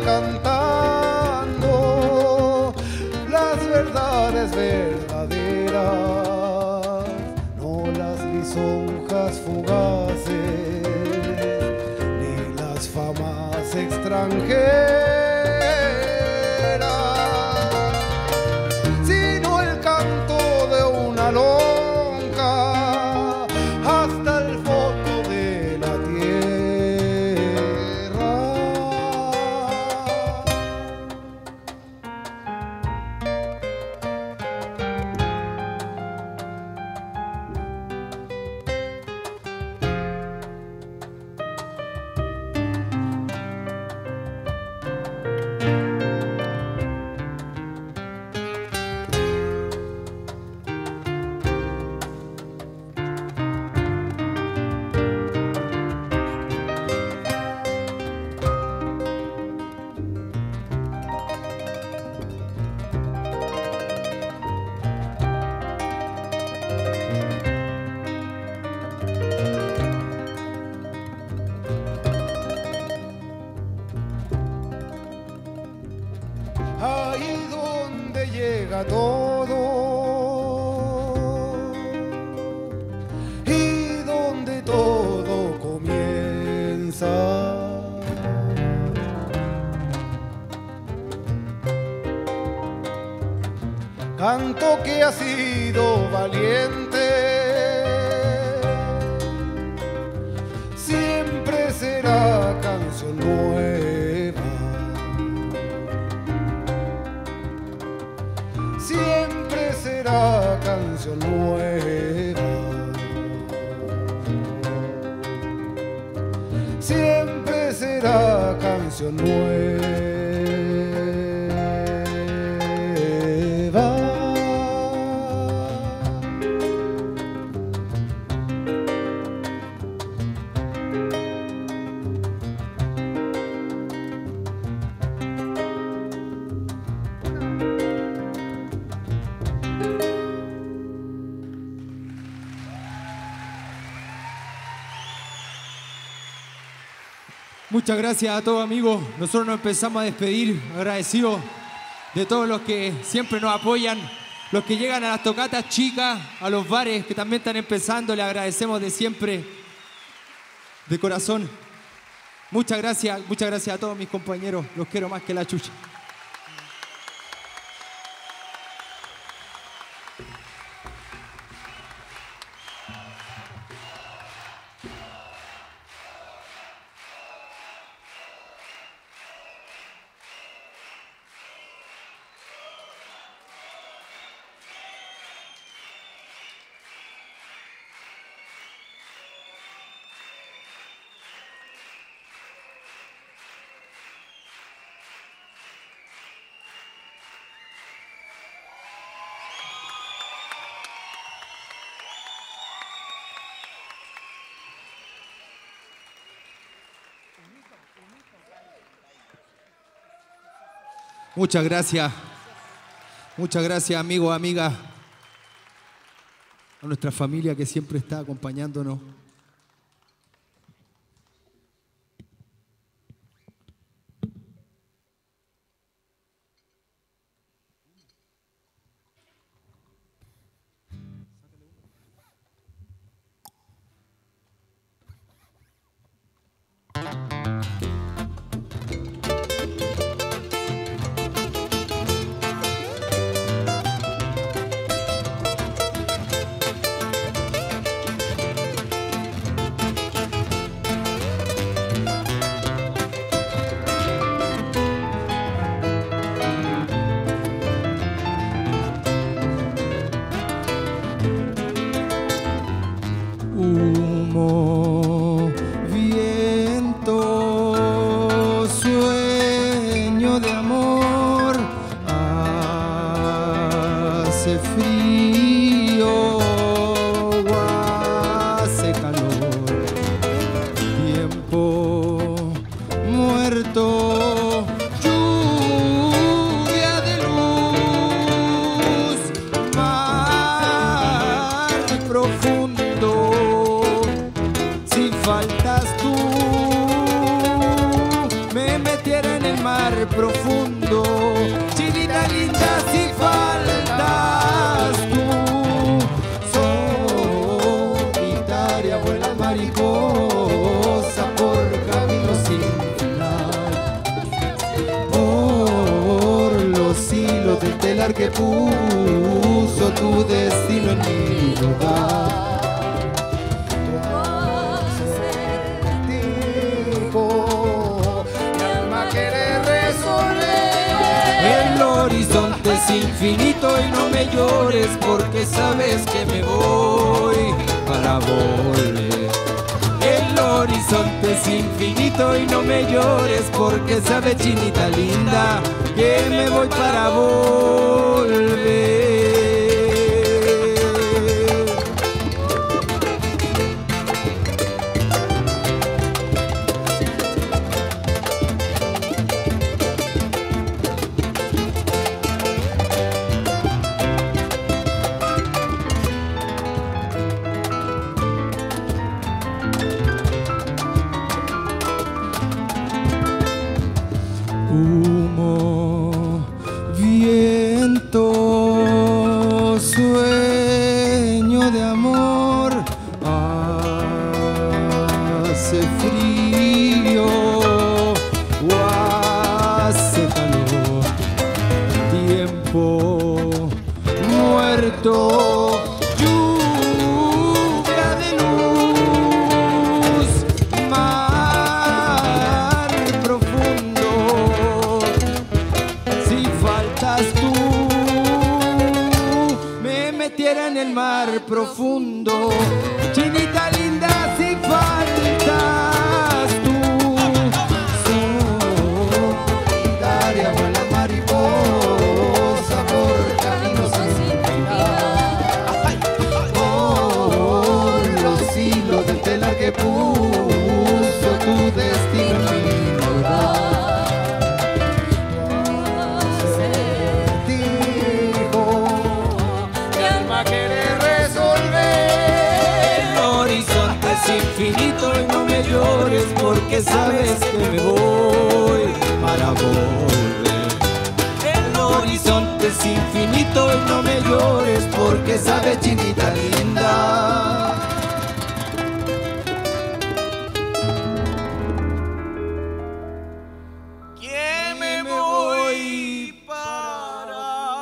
cantando las verdades verdaderas, no las lisonjas fugaces ni las famas extranjeras. Lonja hasta el fondo de la tierra. Ahí donde llega todo y donde todo comienza. Canto que ha sido valiente, siempre será canción nueva. Siempre será canción nueva. Siempre será canción nueva. Muchas gracias a todos, amigos. Nosotros nos empezamos a despedir, agradecidos de todos los que siempre nos apoyan, los que llegan a las tocatas chicas, a los bares que también están empezando. Les agradecemos de siempre, de corazón. Muchas gracias a todos mis compañeros. Los quiero más que la chucha. Muchas gracias amigos, amigas, a nuestra familia que siempre está acompañándonos. profundo. Chinita linda, si faltas tú, solitaria vuela mariposa por caminos sin final, por los hilos del telar que puso tu destino en mi lugar. El horizonte es infinito y no me llores porque sabes que me voy para volver. El horizonte es infinito y no me llores porque sabes, chinita linda, que me voy para volver. Humo, viento, sueño de amor, hace frío o hace calor, tiempo muerto, lluvia de luz, mar profundo. Si faltas tú, me metiera en el mar profundo. Chinita linda, si faltas tú, solitaria vuela mariposa por caminos sin final, por los hilos del telar que puso tu destino en mi lugar. Infinito y no me llores porque sabes que me voy para volver. El horizonte es infinito y no me llores porque sabes, chinita linda. Que me voy para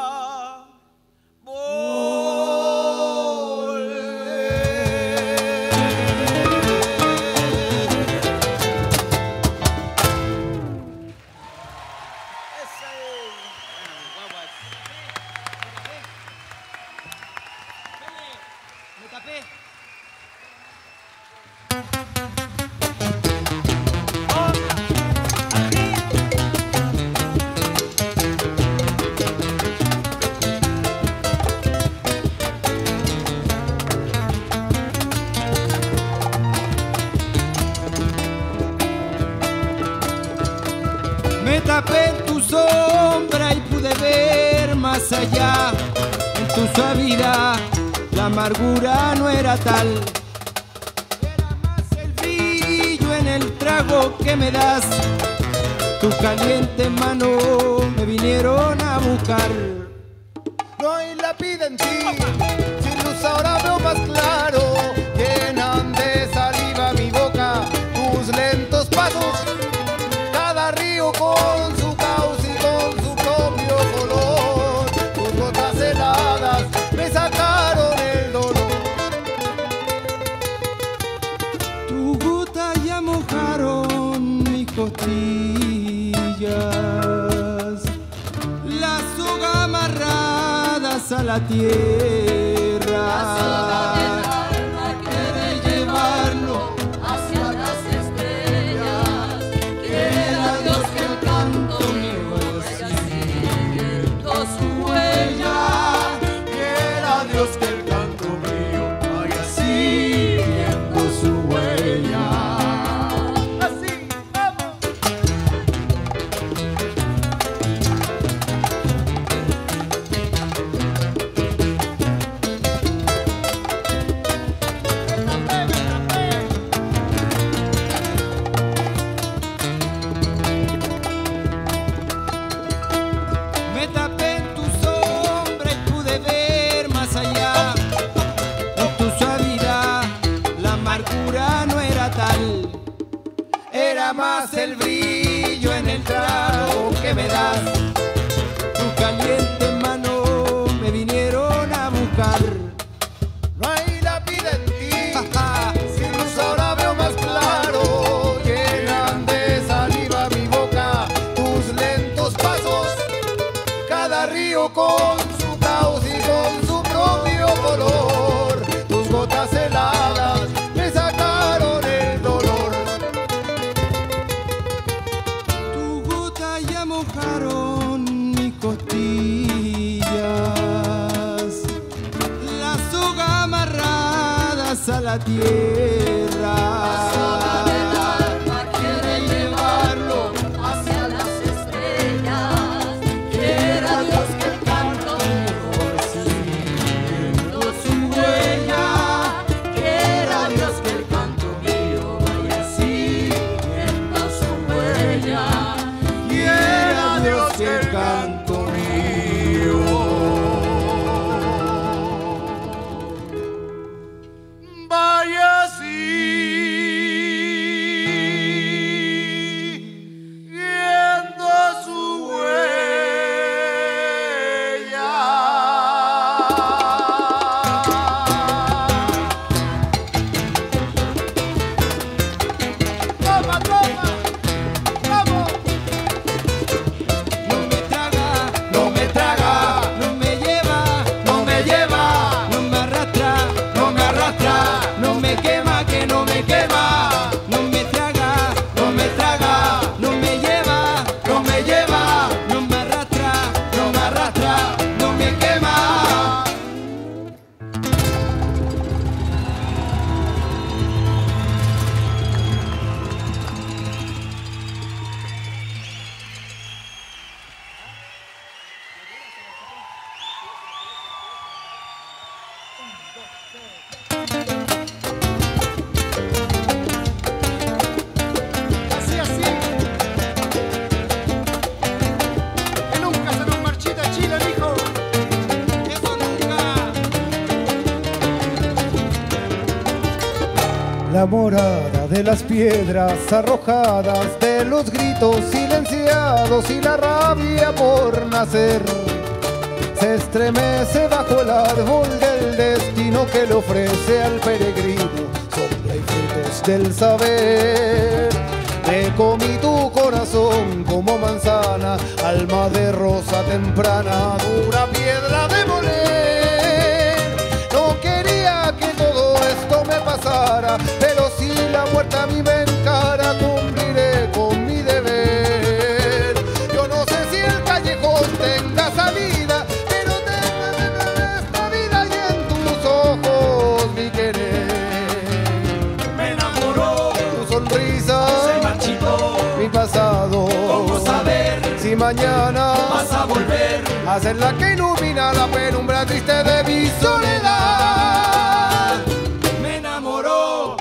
Me tapé en tu sombra y pude ver más allá. En tu suavidad la amargura no era tal. Era más el brillo en el trago que me das. Tu caliente mano me vinieron a buscar. No hay lápida en ti, sin luz ahora veo más claro. Llenan de saliva mi boca tus lentos pasos. Cada río con su cauce y con su propio color. Tus gotas heladas me sacaron el dolor. Tu gota ya mojaron mis costillas, la soga amarradas a la tierra. Quiere llevarlo hacia las estrellas. Quiera Dios que el canto mío vaya siguiendo su huella. Quiera Dios que el canto mío vaya siguiendo su huella. Así, vamos. mojaron mis costillas, la soga amarradas a la tierra. La soga del alma quiere llevarlo hacia las estrellas. Quiera Dios que el canto mío vaya siguiendo su huella. Quiera Dios que el canto mío vaya siguiendo su huella. Quiera Dios que el canto mío vaya siguiendo su huella. Toma, toma, vamos. no me traga, No me traga, no me lleva, no me lleva, no me arrastra, no me arrastra, no me quema, que no me quema, no me traga, no me traga, no me lleva, no me lleva, no me arrastra, no me arrastra, no me quema. Así, así. Que nunca se nos marchita Chile, mijo. eso nunca. La morada de las piedras arrojadas, de los gritos silenciados y la rabia por nacer, se estremece bajo el árbol del destino que le ofrece al peregrino sombra y frutos del saber. Me comí tu corazón como manzana, alma de rosa temprana, dura piedra de moler. No quería que todo esto me pasara, pero si la muerte a mí me encara, cumpliré con mi deber. Yo no sé si el callejón tenga salida, pero tengo esta vida y en tus ojos mi querer. Me enamoró, Tu sonrisa, se marchitó. mi pasado. ¿Cómo saber Si mañana vas a volver? a ser la que ilumina la penumbra triste de mi soledad. Me enamoró.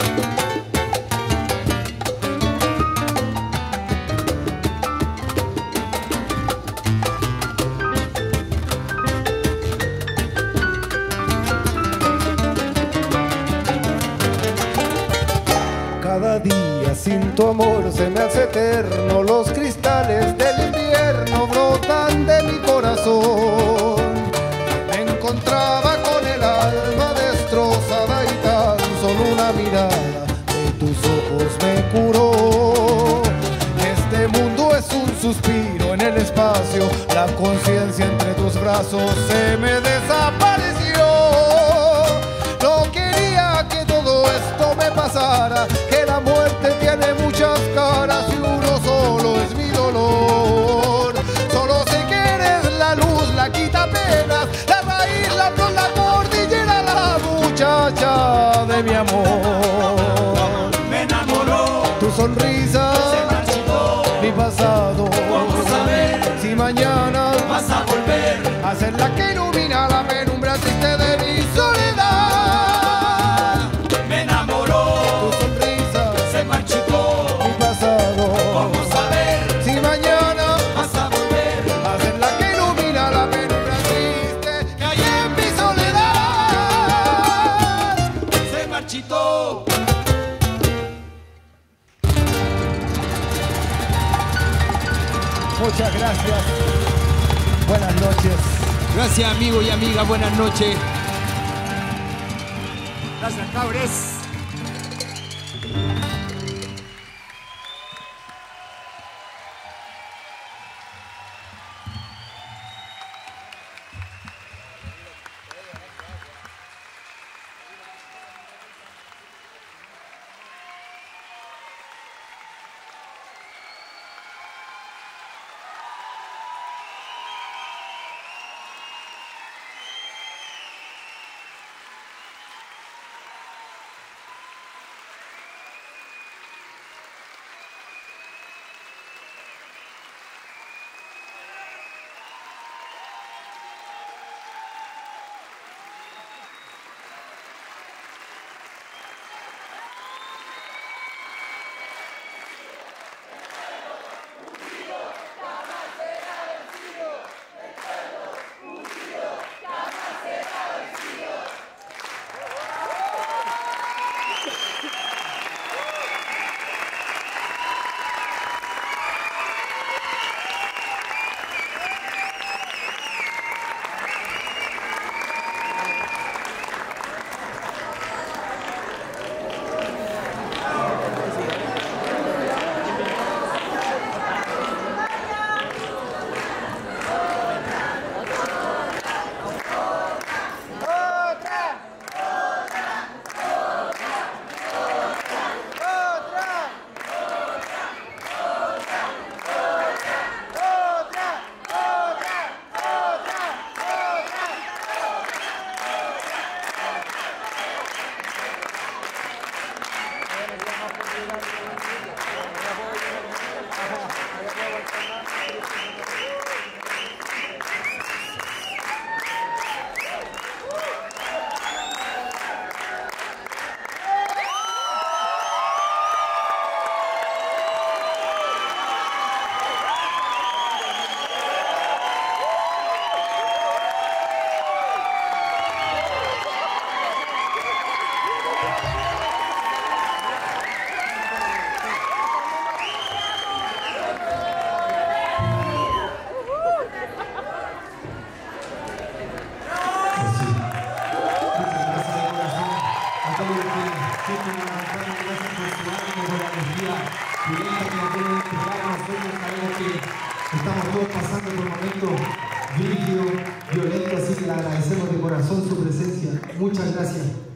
Cada día sin tu amor se me hace eterno, los cristales del invierno brotan de mi corazón. Me encontraba con el alma destrozada y tan solo una mirada de tus ojos me curó. Este mundo es un suspiro en el espacio, la conciencia entre tus brazos se me desapareció. No quería que todo esto me pasara, que la muerte tiene muchas caras y uno solo es mi dolor. Solo sé que eres la luz, la quita penas, la raíz, la flor, la cordillera, la muchacha de mi amor. Me enamoró, Tu sonrisa, se marchitó. mi pasado. ¿Cómo saber Si mañana vas a volver? a ser la que ilumina la penumbra triste de mi soledad. Me enamoró, Tu sonrisa, se marchitó. mi pasado. ¿Cómo saber Si mañana vas a volver? a ser la que ilumina la penumbra triste que hay en mi soledad. Se marchitó. Muchas gracias. Buenas noches. Gracias, amigo y amiga, buenas noches. Gracias, cabres. Estamos todos pasando por momentos brígidos, violentos, así que le agradecemos de corazón su presencia. Muchas gracias.